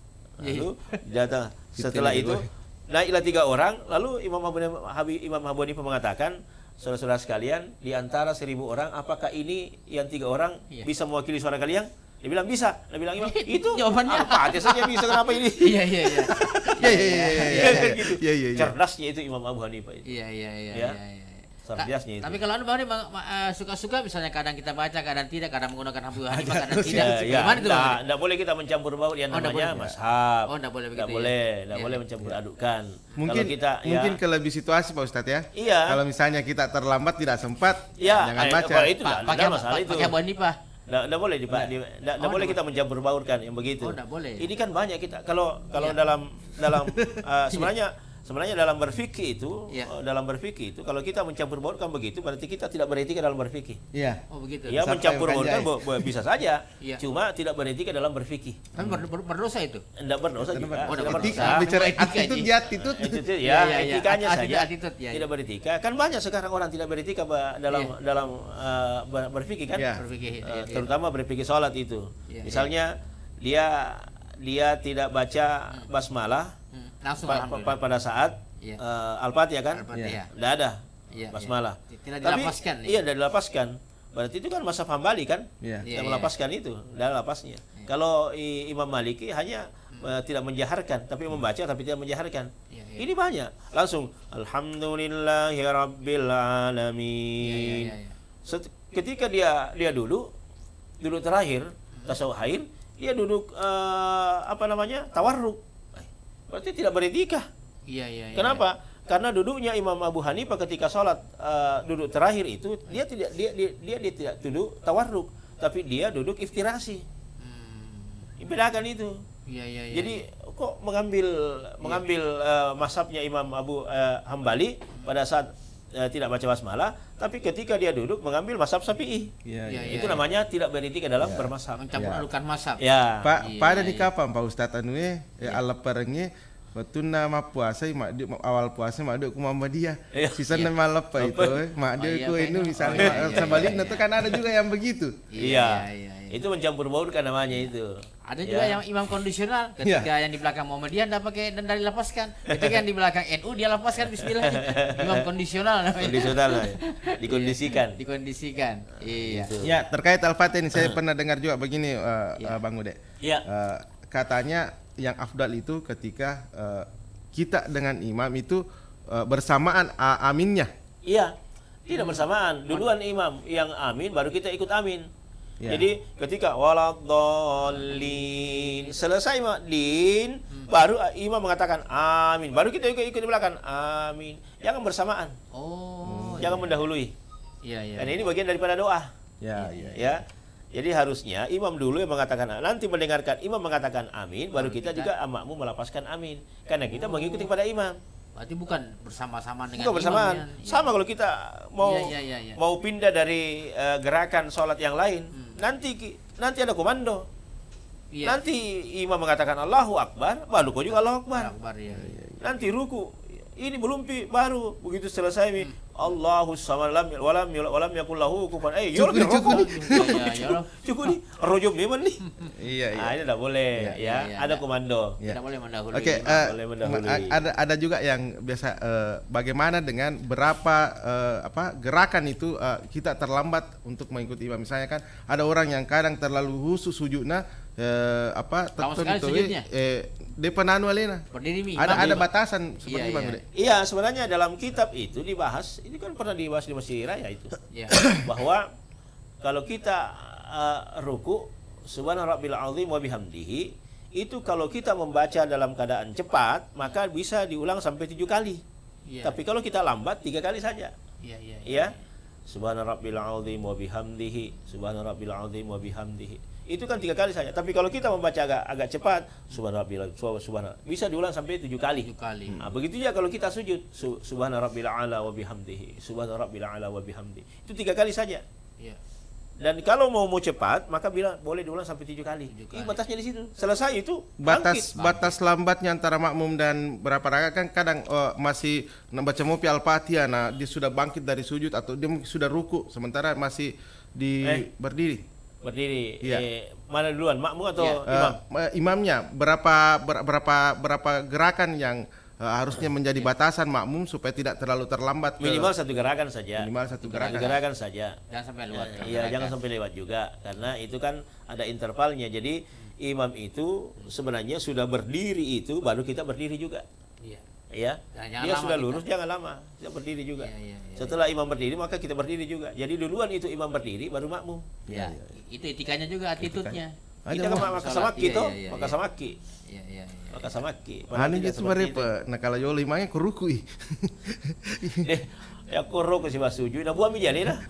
Lalu datang setelah itu naiklah tiga orang. Lalu Imam Abu Hanifah, Imam Abu Hanifah mengatakan, saudara-saudara sekalian, di antara seribu orang, apakah ini yang tiga orang Iya. bisa mewakili suara kalian? Dia bilang bisa. Dia bilang Imam, itu Jawabannya. Al-Fatihah saja bisa, kenapa ini? Iya, iya, iya. Ya, ya, ya, ya, ya, Gitu. ya, ya, ya. Cerdasnya itu Imam Abu Hanifah itu. Iya, iya, iya, Ya. iya, iya. Cerdasnya itu. Tapi kalau anu Bang Adi, ma- ma- eh, suka-suka misalnya kadang kita baca, kadang tidak, kadang menggunakan Abu Hanifah, kadang tidak. Ya, ya. Gimana itu Bang Adi? Tidak boleh kita mencampur baur yang Oh, nggak namanya boleh. mazhab. Oh, nggak boleh Nggak begitu ya? boleh, nggak Iya. boleh mencampur adukan. Mungkin Kalau kita mungkin ya, ke lebih situasi Pak Ustadz ya. Iya. Kalau misalnya kita terlambat tidak sempat, ya, jangan eh, baca. kalau itu Pa- nggak Pakai ada masalah pa- itu. pakai Abu Hanifah. Nggak nggak boleh, Pak. Di- Nggak nggak Oh, boleh nggak kita mencampur baurkan yang begitu. Oh, nggak boleh. Ini kan banyak kita. Kalau kalau Iya. dalam dalam eh, sebenarnya sebenarnya dalam berfikih itu, Iya. eh, dalam berfikih itu, kalau kita mencampur baurkan begitu, berarti kita tidak beretika dalam berfikih. Iya. Oh, begitu. Ya, Sampai mencampur baurkan menjahit. bo- bo- bisa saja. Iya. Cuma tidak beretika dalam berfikih. Tapi ber- ber- berdosa itu. Tidak berdosa juga. Oh, Tidak nggak berdosa. berdosa. Bicara Etika attitude ini. ya, attitude. Attitude, Iya, ya, iya, iya. etikanya Attitude, saja attitude, ya, tidak iya. beretika. Kan banyak sekarang orang tidak beretika ba- dalam Iya. dalam eh, ber- berfikir kan, Iya. Berfikir, Eh, iya, iya. terutama berfikir sholat itu. Iya, Misalnya dia dia tidak baca basmalah Hmm, Langsung pa- pa- alhamdulillah. pada saat Iya. eh, Al-Fatihah kan, Al-Fatihah. tidak ada Iya, basmalah. iya. Tidak Tapi, dilapaskan, ya? Iya, tidak dilapaskan. Berarti itu kan masa Hambali kan, Iya. Iya, yang iya. melapaskan itu, dan lapasnya. Kalau i- Imam Maliki hanya eh, tidak menjaharkan, tapi membaca tapi tidak menjaharkan. Iya, iya. Ini banyak. Langsung Alhamdulillahirabbil alamin. Iya, iya, iya. Set- Ketika dia dia duduk, duduk terakhir tasawuf akhir, dia duduk eh, apa namanya? tawarruk. Berarti tidak beretika. Iya, iya, iya. Kenapa? Karena duduknya Imam Abu Hanifah ketika sholat eh, duduk terakhir itu dia tidak dia dia, dia, dia tidak duduk tawarruk, tapi dia duduk iftirasi. Hmm. Bedakan itu. Iya, iya, iya. Jadi kok mengambil mengambil eh, mazhabnya Imam Abu eh, Hambali pada saat eh, tidak baca basmalah, tapi ketika dia duduk mengambil mazhab Syafi'i. Iya, Iya, iya. Itu iya. namanya tidak beretika dalam bermazhab. mencampur Iya. adukan mazhab. Ya. Pak, Iya, pada iya. di kapan Pak Ustadz anu eh ya ala perengnya waktu nama puasa mak dia awal puasa mak dia ku Muhammadiyah. Iya. Sisa Iya. nama lepa itu eh mak dia Oh, iya, ku Pak, ini itu. misalnya Oh, iya, iya, sebaliknya iya, tuh kan ada juga yang begitu. Iya. iya, iya. Itu mencampur baurkan namanya itu. Ada juga Ya. yang imam kondisional ketika yang di belakang Muhammadiyah tidak pakai dan dari lapaskan. Ketika yang di belakang N U dia lapaskan bismillah. Imam kondisional namanya. Kondisional lah ya. Dikondisikan. Dikondisikan. Iya. Gitu. Ya, terkait Al-Fatihah ini saya pernah dengar juga begini eh, Iya. eh, Bang Ude. Iya. Eh, katanya yang afdal itu ketika eh, kita dengan imam itu eh, bersamaan a- aminnya. Iya. Tidak bersamaan. Duluan imam yang amin baru kita ikut amin. Ya. Jadi ketika waladhdallin selesai mak din baru imam mengatakan amin. Baru kita ikut ikut di belakang amin. Jangan bersamaan. Oh. Jangan mendahului. Iya, iya. Karena ini bagian daripada doa. Ya, ya. Ya. Jadi harusnya imam dulu yang mengatakan nanti mendengarkan imam mengatakan amin baru kita juga makmum melapaskan amin. Karena kita mengikuti kepada imam. Berarti bukan bersama-sama dengan Bukan bersamaan. imam, ya. Sama kalau kita mau Iya, iya, iya, iya. mau pindah dari eh, gerakan sholat yang lain, nanti ki- nanti ada komando. Iya. Nanti imam mengatakan Allahu Akbar, baru kau juga Allahu Akbar. Akbar ya. Nanti ruku, ini belum pi, baru begitu selesai mi Allahu samad lam walam walam yakul lahu kufuwan. Eh, yo Cukup, ruku. Iya, ya Allah. Cukup nih, rojom memang nih. Iya, iya. Ah, ini tidak boleh Iya, ya, iya, ada iya. komando. Ya. Tidak boleh mendahului. Oke, imam. eh, boleh mendahului. ma- ada ada juga yang biasa eh, bagaimana dengan berapa eh, apa gerakan itu eh, kita terlambat untuk mengikuti imam. Misalnya kan ada orang yang kadang terlalu khusus sujudnya eh, apa Lama sekali tertentu sujudnya. eh depan anu alena. Berdiri mi. Ada imam. ada batasan seperti Iya, Bang iya. Ude. Iya, sebenarnya dalam kitab itu dibahas, ini kan pernah dibahas di Masjid Raya itu. Iya. Bahwa kalau kita uh, ruku subhana rabbil azim wa bihamdihi, itu kalau kita membaca dalam keadaan cepat maka bisa diulang sampai tujuh kali. Iya. Tapi kalau kita lambat tiga kali saja. Iya, iya. Ya. Subhana rabbil azim wa bihamdihi, subhana rabbil azim wa bihamdihi. Itu kan tiga kali saja. Tapi kalau kita membaca agak agak cepat, subhana rabbil subhana, bisa diulang sampai tujuh kali. Tujuh kali. Nah, begitu juga kalau kita sujud, subhana rabbil ala wa bihamdihi, subhana rabbil ala wa bihamdihi. Itu tiga kali saja. Iya. Dan kalau mau mau cepat, maka bilang boleh diulang sampai tujuh kali. Tujuh Ini kali. batasnya di situ. Selesai itu Batas bangkit. batas lambatnya antara makmum dan berapa rakaat kan kadang oh, masih baca mupi al-fatihah, nah dia sudah bangkit dari sujud atau dia mungkin sudah ruku sementara masih di Eh. berdiri. Berdiri. Iya. Eh, mana duluan, makmum atau Iya. imam? Eh, imamnya berapa ber- berapa berapa gerakan yang eh, harusnya menjadi batasan makmum supaya tidak terlalu terlambat ke- Minimal satu gerakan saja. minimal satu Satu gerakan. gerakan saja. Jangan sampai lewat. Iya, jangan sampai lewat juga karena itu kan ada intervalnya. Jadi imam itu sebenarnya sudah berdiri itu baru kita berdiri juga. Iya. Ya. Jangan- jangan Dia lama sudah kita. lurus jangan lama. Kita berdiri juga. Iya, iya, iya, Setelah imam berdiri maka kita berdiri juga. Jadi duluan itu imam berdiri baru makmum. Ya, itu etikanya juga, attitude-nya. Kita kan maka Sholat, samaki iya, toh, iya, iya, maka iya. samaki. Iya, iya, iya. Maka samaki. Anu Tidak gitu seperti mari nah kalau yo limanya kurukui. Eh, ya koro ke si basuju na buami jali na.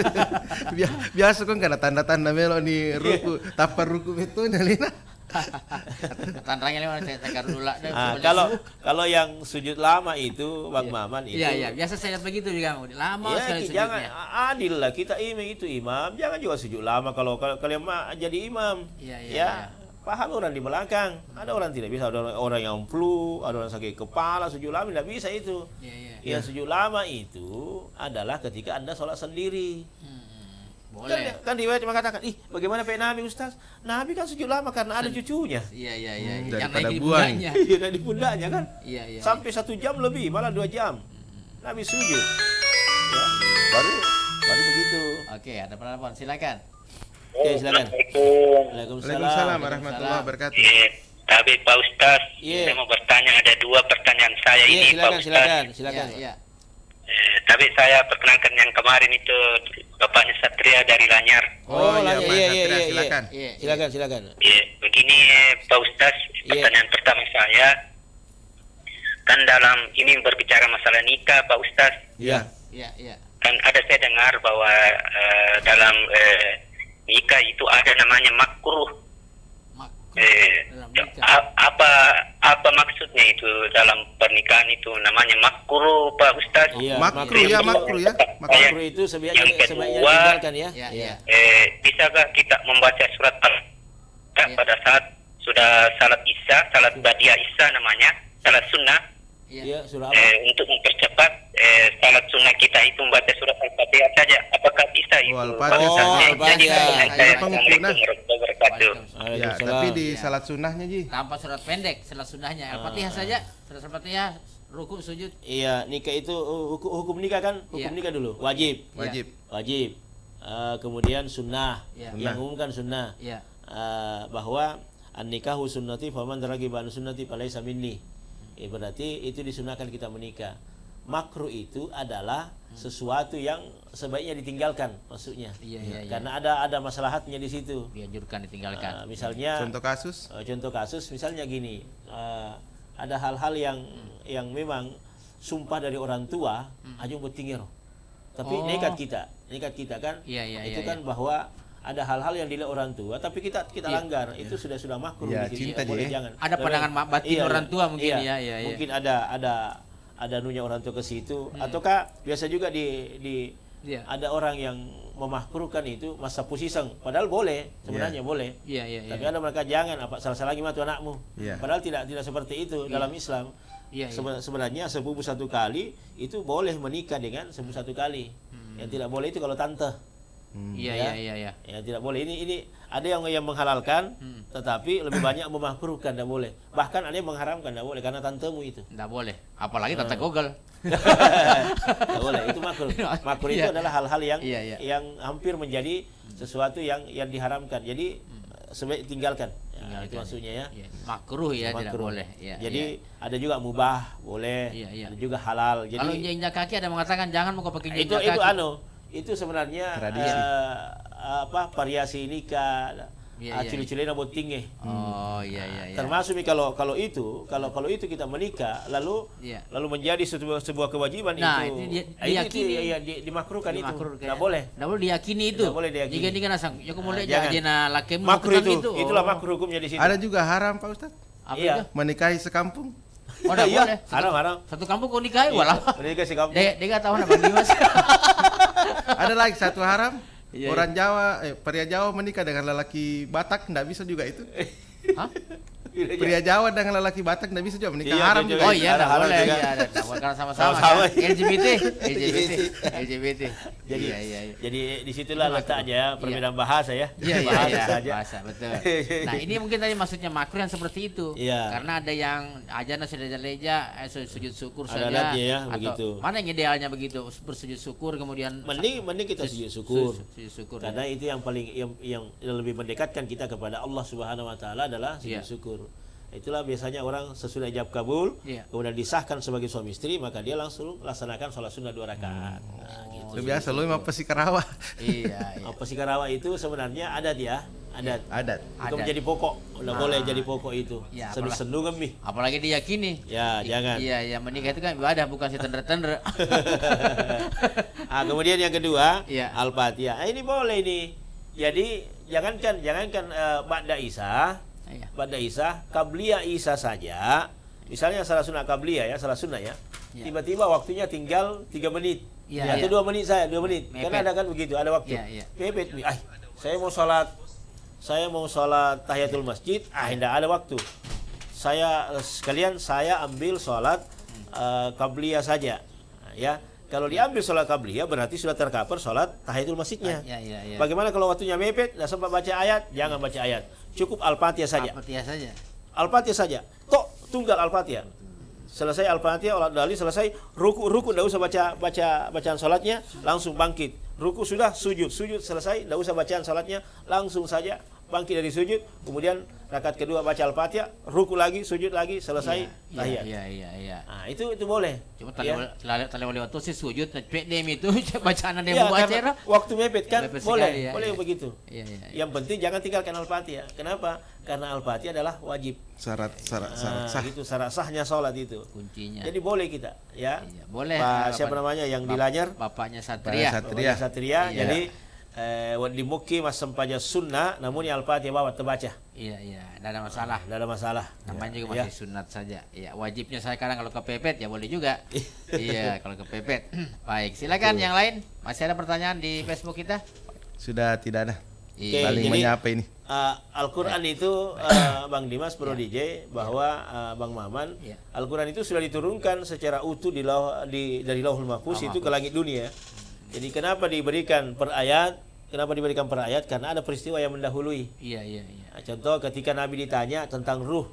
Biasa kan karena tanda-tanda melo ni ruku, tapar ruku itu nalina. Tanrangnya lewat saya takar dulu lah. Ah, kalau kalau yang sujud lama itu Bang Maman itu. Iya, iya, biasa saya lihat begitu juga. Lama Ya, sekali ki- jangan sujudnya. a- adil lah kita imam itu imam, jangan juga sujud lama kalau kalau kalian mah jadi imam. Iya, iya, ya, iya. paham orang di belakang. Ada orang tidak bisa, ada orang, orang yang flu, ada orang sakit kepala, sujud lama tidak bisa itu. Iya, iya. Yang sujud lama itu adalah ketika Anda sholat sendiri. Hmm, Kan, boleh. kan riwayat mengatakan, ih bagaimana Pak Nabi Ustaz? Nabi kan sujud lama karena ada cucunya. Iya, iya, iya. Hmm, Yang daripada naik di buang. pundaknya. Iya, dari pundaknya kan. Iya, iya. Sampai satu jam lebih, malah dua jam. Nabi sujud. Ya, baru baru begitu. Oke, ada penelpon, silakan. Oke, silakan. Assalamualaikum. Waalaikumsalam. Waalaikumsalam warahmatullahi wabarakatuh. Eh, tapi Pak Ustaz, Iya. saya mau bertanya ada dua pertanyaan saya Iya, ini Pak silakan, Ustaz. silakan, silakan. Iya, iya. Eh, tapi saya perkenalkan yang kemarin itu Bapaknya Satria dari Lanyar. Oh, lah, iya, Mas iya, iya, Satria, iya, silakan. Iya, Silakan, silakan. Ya, begini eh, Pak Ustaz, Iya. pertanyaan pertama saya kan dalam ini berbicara masalah nikah Pak Ustaz, Iya. Iya, iya. kan ada saya dengar bahwa eh, dalam eh, nikah itu ada namanya makruh. Mak. Eh, Dalam ya, nikah. a- apa apa maksudnya itu dalam pernikahan itu namanya makruh Pak Ustaz? Iya, Makruh ya, makruh ya. Makruh. Makruh itu sebaiknya Yang kedua, sebaiknya ditinggalkan ya. Iya, iya. Eh, bisakah kita membaca surat Al-Fatihah Ya. pada saat sudah salat isya, salat badiah isya namanya, salat sunnah, Iya. Iya, surah apa? eh, untuk mempercepat eh, salat sunnah kita itu membaca surat Al-Fatihah saja. Apakah bisa itu? Oh, Pak Al-Fatihah. Ustaz? Oh, Eh, Al-Fatihah. jadi pertanyaan Iya, saya, iya. Assalamualaikum warahmatullahi wabarakatuh. Ya, Waalaikumsalam. tapi di Iya. salat sunnahnya Ji. Tanpa surat pendek, salat sunnahnya. Al-Fatihah Ah. saja. Surat Al-Fatihah, ruku, sujud. Iya, nikah itu uh, hukum, hukum nikah kan? Hukum Iya. nikah dulu. Wajib. Wajib. Wajib. Uh, kemudian sunnah. Iya. Yang umum kan sunnah. Iya. Uh, bahwa an-nikahu sunnati faman ragiba an sunnati falaysa minni. Eh, berarti itu disunahkan kita menikah. Makruh itu adalah sesuatu yang sebaiknya ditinggalkan maksudnya. Iya, iya, iya. Karena ada ada maslahatnya di situ. Dianjurkan ditinggalkan. Uh, misalnya Contoh kasus? Uh, contoh kasus misalnya gini, uh, ada hal-hal yang yang memang sumpah dari orang tua, ajung bertingir. Tapi Oh. nekat kita, nekat kita kan, Iya, iya, itu iya, kan bahwa ada hal-hal yang dilihat orang tua, tapi kita kita Iya. langgar, itu sudah sudah makruh Iya, di situ. cinta Ya, boleh dia. jangan. Ada Boleh. pandangan ma- batin orang tua mungkin, iya. ya, iya, iya. Mungkin ada ada ada nunya orang tua ke situ, ataukah biasa juga di di Iya. ada orang yang memahkurkan itu masa pusiseng, padahal boleh sebenarnya boleh. Iya, iya, iya. Tapi ada mereka jangan apa salah-salah lagi matu anakmu. Iya. Padahal tidak tidak seperti itu dalam Islam. Iya, iya. Seben- Sebenarnya sepupu satu kali itu boleh menikah dengan sepupu satu kali. Yang tidak boleh itu kalau tante. Iya, Ya. iya, iya, iya. Yang tidak boleh ini ini ada yang yang menghalalkan, tetapi lebih banyak memahkurkan tidak boleh. Bahkan ada yang mengharamkan tidak boleh karena tantemu itu. Enggak boleh. Apalagi tata Google. Tidak boleh, itu makruh. Makruh itu Iya. adalah hal-hal yang Iya, iya. yang hampir menjadi sesuatu yang yang diharamkan. Jadi sebaik tinggalkan. Ya, Tinggalkan. itu maksudnya ya. Iya. Makruh ya, tidak Makruh. boleh. Iya, Jadi iya. ada juga mubah, boleh. Iya, iya. Ada juga halal. Jadi Kalau injak kaki ada mengatakan jangan mau kau pakai itu injak itu kaki. anu, itu sebenarnya Tradisi. eh, apa variasi nikah. Iya, iya. Cili-cilina buat tinggi. Oh iya iya iya. Termasuk nih kalau kalau itu kalau kalau itu kita menikah lalu Iya. lalu menjadi sebuah sebuah kewajiban Nah, itu. itu dia- Ah, itu, diyakini. itu ya, di, dimakruhkan itu. Dimakruh Enggak boleh. Enggak boleh diyakini itu. Nggak boleh diyakini. Jika ini kan asang, ya kemudian Nah, jangan. jajena lakem Makruh itu. itu. Itulah Oh. makruh hukumnya di situ. Ada juga haram Pak Ustadz, Apa Iya. itu? menikahi sekampung. Oh, enggak Iya, boleh. Satu, haram-haram. satu kampung kau nikahi walau. Mereka sih kamu. Dia dia enggak tahu apa Dimas. Ada lagi satu haram, Iya, orang Jawa, eh, pria Jawa menikah dengan lelaki Batak, nggak bisa juga itu. Hah? Pria Jawa dengan lelaki Batak nggak bisa juga menikah, Iya, haram dia juga. Oh juga. iya, enggak Haram boleh. juga. Iya, ada. Nah, karena sama-sama Sama-sama, kan. iya. L G B T, L G B T, L G B T. Jadi iya iya iya. Jadi disitulah letaknya perbedaan bahasa ya. Iya iya bahasa iya, saja. bahasa betul. Nah ini mungkin tadi maksudnya makruh yang seperti itu. Iya. Karena ada yang ajan sedaja-leja eh, su- sujud syukur Ada saja. lagi ya, atau begitu. Mana yang idealnya begitu bersujud syukur kemudian Mending mending kita Su- sujud su- syukur. su- sujud syukur. Karena ya. itu yang paling yang, yang lebih mendekatkan kita kepada Allah Subhanahu wa taala adalah sujud Iya. syukur. Itulah biasanya orang sesudah ijab kabul, Iya. kemudian disahkan sebagai suami istri, maka dia langsung laksanakan sholat sunnah dua rakaat. Nah, gitu. Itu biasa lu mah pesi Karawah. Iya iya. Apa sih karawa itu sebenarnya adat ya, adat. Adat. Itu Adat. menjadi pokok, udah Ah. boleh jadi pokok itu. Ya, Sendu-sendu kami. Apalagi diyakini. Ya, I- jangan. Iya iya menikah itu kan ibadah bukan si tender-tender. Ah, kemudian yang kedua, Iya. Al-Fatihah. Ah, ini boleh ini. Jadi jangankan jangankan uh, Ba'da Isa, Iya. Ba'da Isa, Qabliyah Isa saja. Misalnya salah sunnah Qabliyah ya, salah sunnah ya. Iya. Tiba-tiba waktunya tinggal tiga menit. Iya, Atau iya. dua menit saya, dua menit. Mepet. Karena ada kan begitu, ada waktu. Iya, iya. Mepet. Ay, saya mau sholat saya mau sholat tahiyatul masjid, ah tidak ada waktu. Saya eh, sekalian saya ambil sholat uh, Qabliyah saja. Nah, ya. Kalau diambil sholat Qabliyah berarti sudah tercover sholat tahiyatul masjidnya. Iya iya iya. Bagaimana kalau waktunya mepet, tidak sempat baca ayat? Jangan baca ayat. Cukup Al-Fatihah saja. Al-Fatihah saja. Al-Fatihah saja. Tok, tunggal Al-Fatihah. Selesai Al-Fatihah, olah dali selesai, ruku ruku tidak usah baca baca bacaan salatnya, langsung bangkit. Ruku sudah, sujud, sujud selesai, tidak usah bacaan salatnya, langsung saja bangkit dari sujud, kemudian rakaat kedua baca Al-Fatihah, ruku lagi, sujud lagi, selesai Iya tahiyat. iya iya iya. Nah, itu itu boleh. Cuma Ya. tali tali wali waktu sih sujud pek dem itu bacaan ada Ya, yang karena baca waktu mepet kan Mepet boleh, sekali, ya, boleh ya. begitu. Iya iya. Yang penting jangan tinggalkan Al-Fatihah. Kenapa? Karena Al-Fatihah adalah wajib. Syarat syarat syarat Nah, sah. itu syarat sahnya sholat itu. Kuncinya. Jadi boleh kita, ya. Iya, boleh. Pak Ah, siapa Bapak- namanya yang di Bap- Lanyar? Bapaknya Bapak Satria. Satria. Satria. Satria. Iya. Jadi eh, di muki mas sempaja sunnah, namun yang Al-Fatihah bawa terbaca. Iya iya, tidak ada masalah. Tidak ada masalah. Namanya juga Ya. masih sunat saja. Iya, wajibnya saya kadang kalau kepepet ya boleh juga. Iya, kalau kepepet. Baik, silakan yang lain. Masih ada pertanyaan di Facebook kita? Sudah tidak ada. Iya. Paling jadi- banyak apa ini? Uh, Al-Quran itu uh, Bang Dimas Pro D J bahwa uh, Bang Maman Ya. Al-Quran itu sudah diturunkan secara utuh di lauh, di dari Lauhul Mahfuz Lauh itu ke langit dunia. Jadi kenapa diberikan per ayat? Kenapa diberikan per ayat? Karena ada peristiwa yang mendahului. Iya iya iya. Nah, contoh ketika Nabi ditanya tentang ruh.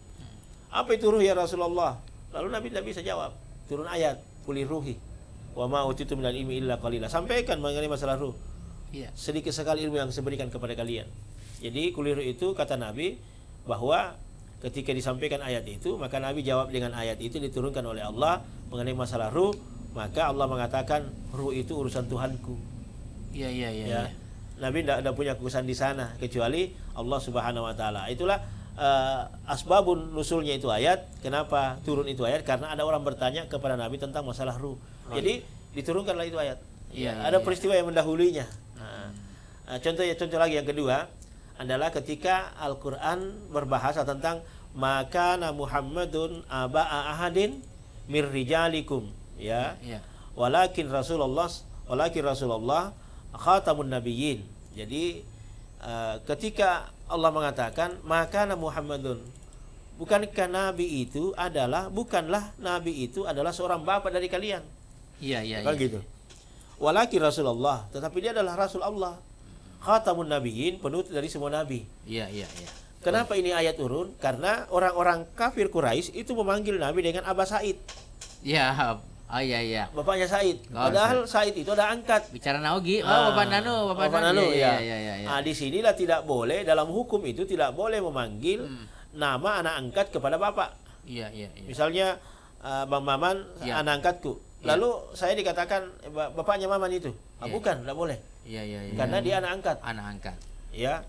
Apa itu ruh ya Rasulullah? Lalu Nabi tidak bisa jawab. Turun ayat, "Quli ruhi wa ma utitu minal ilmi illa qalila." Sampaikan mengenai masalah ruh. Iya. Sedikit sekali ilmu yang saya berikan kepada kalian. Jadi quli ruh itu kata Nabi bahwa ketika disampaikan ayat itu, maka Nabi jawab dengan ayat itu diturunkan oleh Allah mengenai masalah ruh, maka Allah mengatakan ruh itu urusan Tuhanku. Iya iya iya. Ya. iya. Nabi tidak ada punya kekuasaan di sana kecuali Allah Subhanahu wa taala. Itulah uh, asbabun nusulnya itu ayat. Kenapa turun itu ayat? Karena ada orang bertanya kepada Nabi tentang masalah ruh. Jadi diturunkanlah itu ayat. Iya, Ya, ada iya. peristiwa yang mendahulinya. Nah, uh, contoh ya contoh lagi yang kedua adalah ketika Al-Qur'an berbahasa tentang maka Muhammadun aba'a ahadin mir rijalikum, ya. Iya. Walakin Rasulullah walakin Rasulullah khatamun nabiyyin. Jadi uh, ketika Allah mengatakan maka Muhammadun, bukankah nabi itu adalah bukanlah nabi itu adalah seorang bapak dari kalian. Iya iya. Kan iya. gitu. Walakin Rasulullah, tetapi dia adalah Rasul Allah. Khatamun nabiyyin, penutup dari semua nabi. Iya iya iya. Kenapa ini ayat turun? Karena orang-orang kafir Quraisy itu memanggil Nabi dengan Aba Said, Iya. Oh iya iya. bapaknya Said. Oh, Padahal Said itu ada angkat. Bicara Naogi, oh Ah, Bapak Nano, Bapak, Bapak Nano, Iya ya. iya iya iya. Nah, di sinilah tidak boleh, dalam hukum itu tidak boleh memanggil Hmm. nama anak angkat kepada bapak. Iya iya iya. Misalnya uh, Bang Maman, Ya. anak angkatku. Ya. Lalu saya dikatakan eh, ba- bapaknya Maman itu. Ah, Ya. bukan, tidak boleh. Iya iya iya. Karena dia anak angkat. anak angkat. Ya.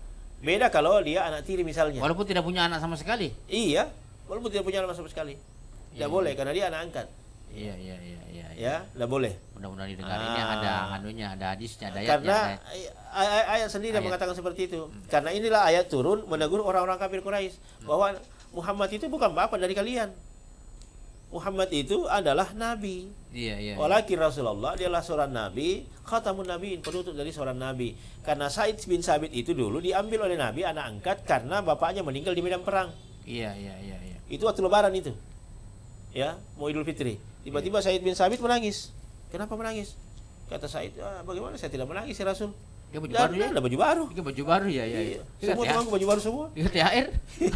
Beda kalau dia anak tiri misalnya. Walaupun tidak punya anak sama sekali. Iya, walaupun tidak punya anak sama sekali. Tidak Iya, boleh iya. karena dia anak angkat. Iya iya iya iya. Ya, tidak boleh. Mudah-mudahan didengar ini Ah. ada anunya, ada hadisnya, ada Karena ayatnya. ay- ay- ayat sendiri yang Ayat. mengatakan seperti itu. Karena inilah ayat turun menegur orang-orang kafir Quraisy bahwa Muhammad itu bukan bapak dari kalian. Muhammad itu adalah nabi. Iya iya. iya. Walakin Rasulullah dia adalah seorang nabi, khatamun nabiin, penutup dari seorang nabi. Karena Said bin Sabit itu dulu diambil oleh Nabi anak angkat karena bapaknya meninggal di medan perang. Iya iya iya iya. Itu waktu lebaran itu. Ya, mau Idul Fitri. Tiba-tiba Said bin Sabit menangis. Kenapa menangis? Kata Said, ah, bagaimana saya tidak menangis ya Rasul? Dia baju Dan baru ya. ada baju baru. Dia baju baru ya ya. Iya. Iya. Semua temanku baju baru semua. Dia T H R.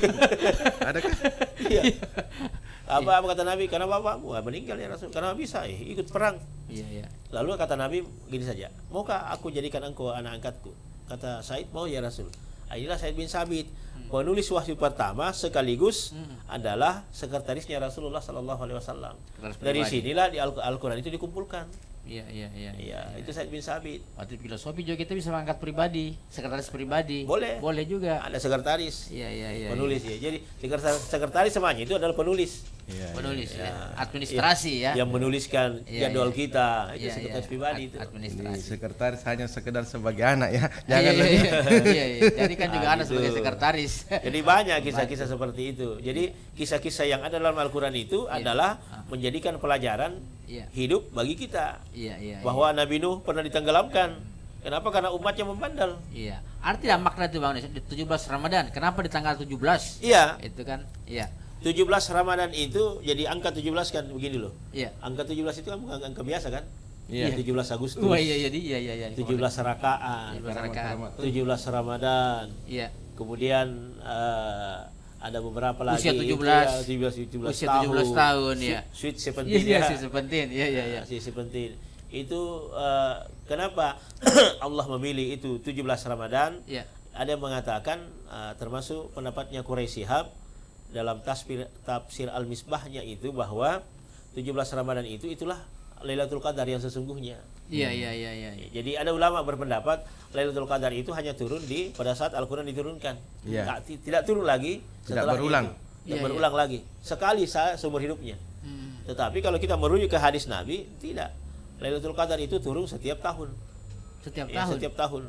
Adakah? Iya. Apa, apa kata Nabi? Karena bapakmu ah, meninggal ya Rasul. Karena bisa eh, ikut perang. Iya iya. Lalu kata Nabi gini saja, maukah aku jadikan engkau anak angkatku? Kata Said, mau ya Rasul. Ah, inilah Said bin Sabit, penulis wahyu pertama sekaligus Hmm. adalah sekretarisnya Rasulullah Sallallahu Alaihi Wasallam. Sekretaris Dari pribadi. sinilah di Al- Al-Quran itu dikumpulkan. Iya iya iya. Iya, itu Said bin Sabit. Waktu filosofi juga kita bisa mengangkat pribadi, sekretaris pribadi. Boleh. Boleh juga. Ada sekretaris, Iya iya iya. penulis ya. Jadi sekretaris, sekretaris semuanya itu adalah penulis. Iya. Penulis Iya. ya. Administrasi ya. Yang menuliskan Iya, jadwal iya. kita, itu Iya, sekretaris iya. pribadi Ad- itu. Ini Administrasi. sekretaris hanya sekedar sebagai anak ya. Iya Jangan iya lebih. iya. Iya iya. Jadi kan juga Ah, ada gitu. sebagai sekretaris. Jadi banyak kisah-kisah seperti itu. Jadi kisah-kisah yang ada dalam Al-Quran itu Iya. adalah Ah. menjadikan pelajaran Iya. hidup bagi kita. Iya iya. Bahwa Nabi Nuh pernah ditenggelamkan. Kenapa? Karena umatnya membandel. Iya. Arti dan makna itu Bang Nes, di tujuh belas Ramadan. Kenapa di tanggal tujuh belas? Iya, Itu kan. Iya. tujuh belas Ramadan itu jadi angka tujuh belas kan begini loh. Iya. Angka tujuh belas itu kan bukan angka biasa kan? Iya. tujuh belas Agustus. Wah iya iya iya iya iya. tujuh belas rakaat. tujuh belas rakaat. tujuh belas Ramadan. Iya. Kemudian eh, ada beberapa lagi Usia itu tujuh belas. ya, tujuh belas, tujuh belas Usia tujuh belas tahun, ya. Sweet seventeen Iya iya ya. sih sepenting. Iya iya iya. Si seventeen. Itu eh, kenapa Allah memilih itu tujuh belas Ramadan? Iya. Ada yang mengatakan eh, termasuk pendapatnya Quraisy Shihab dalam tafsir tafsir Al-Misbahnya itu bahwa tujuh belas Ramadan itu itulah Lailatul Qadar yang sesungguhnya. Iya iya iya iya. iya. Jadi ada ulama berpendapat Lailatul Qadar itu hanya turun di pada saat Al-Qur'an diturunkan. Iya. Tak- ti- tidak turun lagi Tidak setelah berulang. itu. Tidak Iya, berulang lagi. Sekali sa- seumur hidupnya. Hmm. Tetapi kalau kita merujuk ke hadis Nabi, tidak. Lailatul Qadar itu turun setiap tahun. Setiap Ya, tahun. setiap tahun.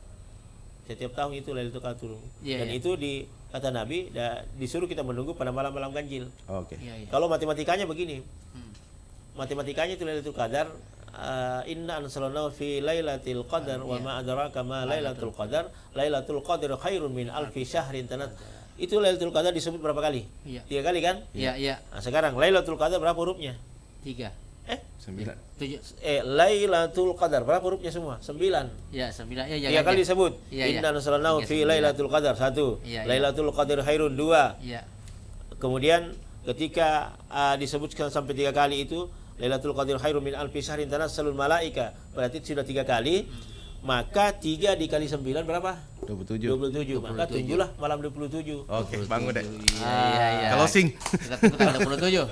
Setiap tahun itu Lailatul Qadar turun. Iya, Dan iya. itu di kata Nabi da- disuruh kita menunggu pada malam-malam ganjil. Oke. Iya iya. Kalau matematikanya begini. Hmm. Matematikanya itu Lailatul Qadar uh, inna ansalnahu fi lailatul qadar wa ma adraka ma lailatul qadar lailatul qadar khairun min alfi syahrin tanat. Itu Lailatul Qadar disebut berapa kali? Iya. Tiga kali kan? Iya iya. Nah, sekarang Lailatul Qadar berapa hurufnya? Tiga. Eh, Sembilan. Tujuh. eh Lailatul Qadar berapa hurufnya semua? Sembilan. Ya sembilan. Ya Tiga kali disebut. Iya, iya. Inna ansalnahu Tiga, fi sembilan. lailatul qadar satu. Iya, iya. Lailatul Qadar khairun dua. Iya. Kemudian ketika uh, disebutkan sampai tiga kali itu Lailatul Qadar khairun min alfi syahrin tanassalul malaika, berarti sudah tiga kali. Maka tiga dikali sembilan berapa? dua puluh dua tujuh. puluh tujuh. Maka tunjulah malam dua puluh tujuh. Oke, Bang Ude. Iya iya iya. Closing. Kita tunggu tanggal dua puluh tujuh.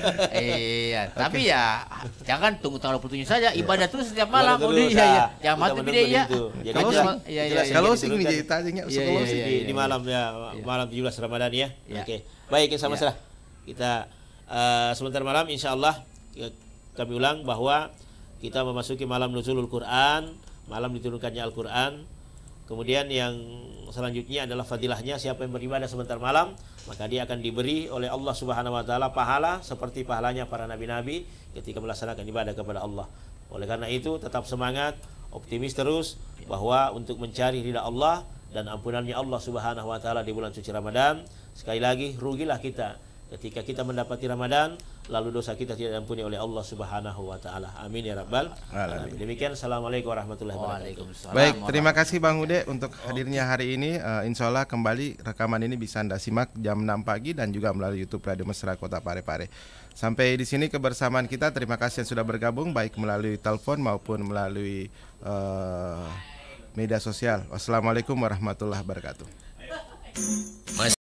Iya, tapi ya jangan tunggu tanggal dua puluh tujuh saja. Ibadah terus setiap malam. Ibadah Udah terus, iya iya. ah. Jangan Kita mati menunggu beda ya. itu. Jadi Kalau itulah- iya iya itulah iya. yang Closing diturunkan. nih jadi tanya Iya, iya, closing. iya, di, iya. di malam ya malam tujuh belas Ramadan ya. Iya. Oke. Baik, insya Iya. Allah kita uh, sebentar malam insya Allah ya, kami ulang bahwa kita memasuki malam nuzulul Quran, malam diturunkannya Al-Quran. Kemudian yang selanjutnya adalah fadilahnya siapa yang beribadah sebentar malam, maka dia akan diberi oleh Allah Subhanahu wa taala pahala seperti pahalanya para nabi-nabi ketika melaksanakan ibadah kepada Allah. Oleh karena itu tetap semangat, optimis terus bahwa untuk mencari ridha Allah dan ampunannya Allah Subhanahu wa taala di bulan suci Ramadan. Sekali lagi, rugilah kita ketika kita mendapati Ramadan lalu dosa kita tidak diampuni oleh Allah Subhanahu wa taala. Amin ya rabbal alamin. Demikian, assalamualaikum warahmatullahi wabarakatuh. Waalaikumsalam. Baik, terima kasih Bang Ude untuk hadirnya hari ini. Uh, insya Allah kembali rekaman ini bisa Anda simak jam enam pagi dan juga melalui YouTube Radio Mesra Kota Parepare. Sampai di sini kebersamaan kita. Terima kasih yang sudah bergabung baik melalui telepon maupun melalui uh, media sosial. Wassalamualaikum warahmatullahi wabarakatuh.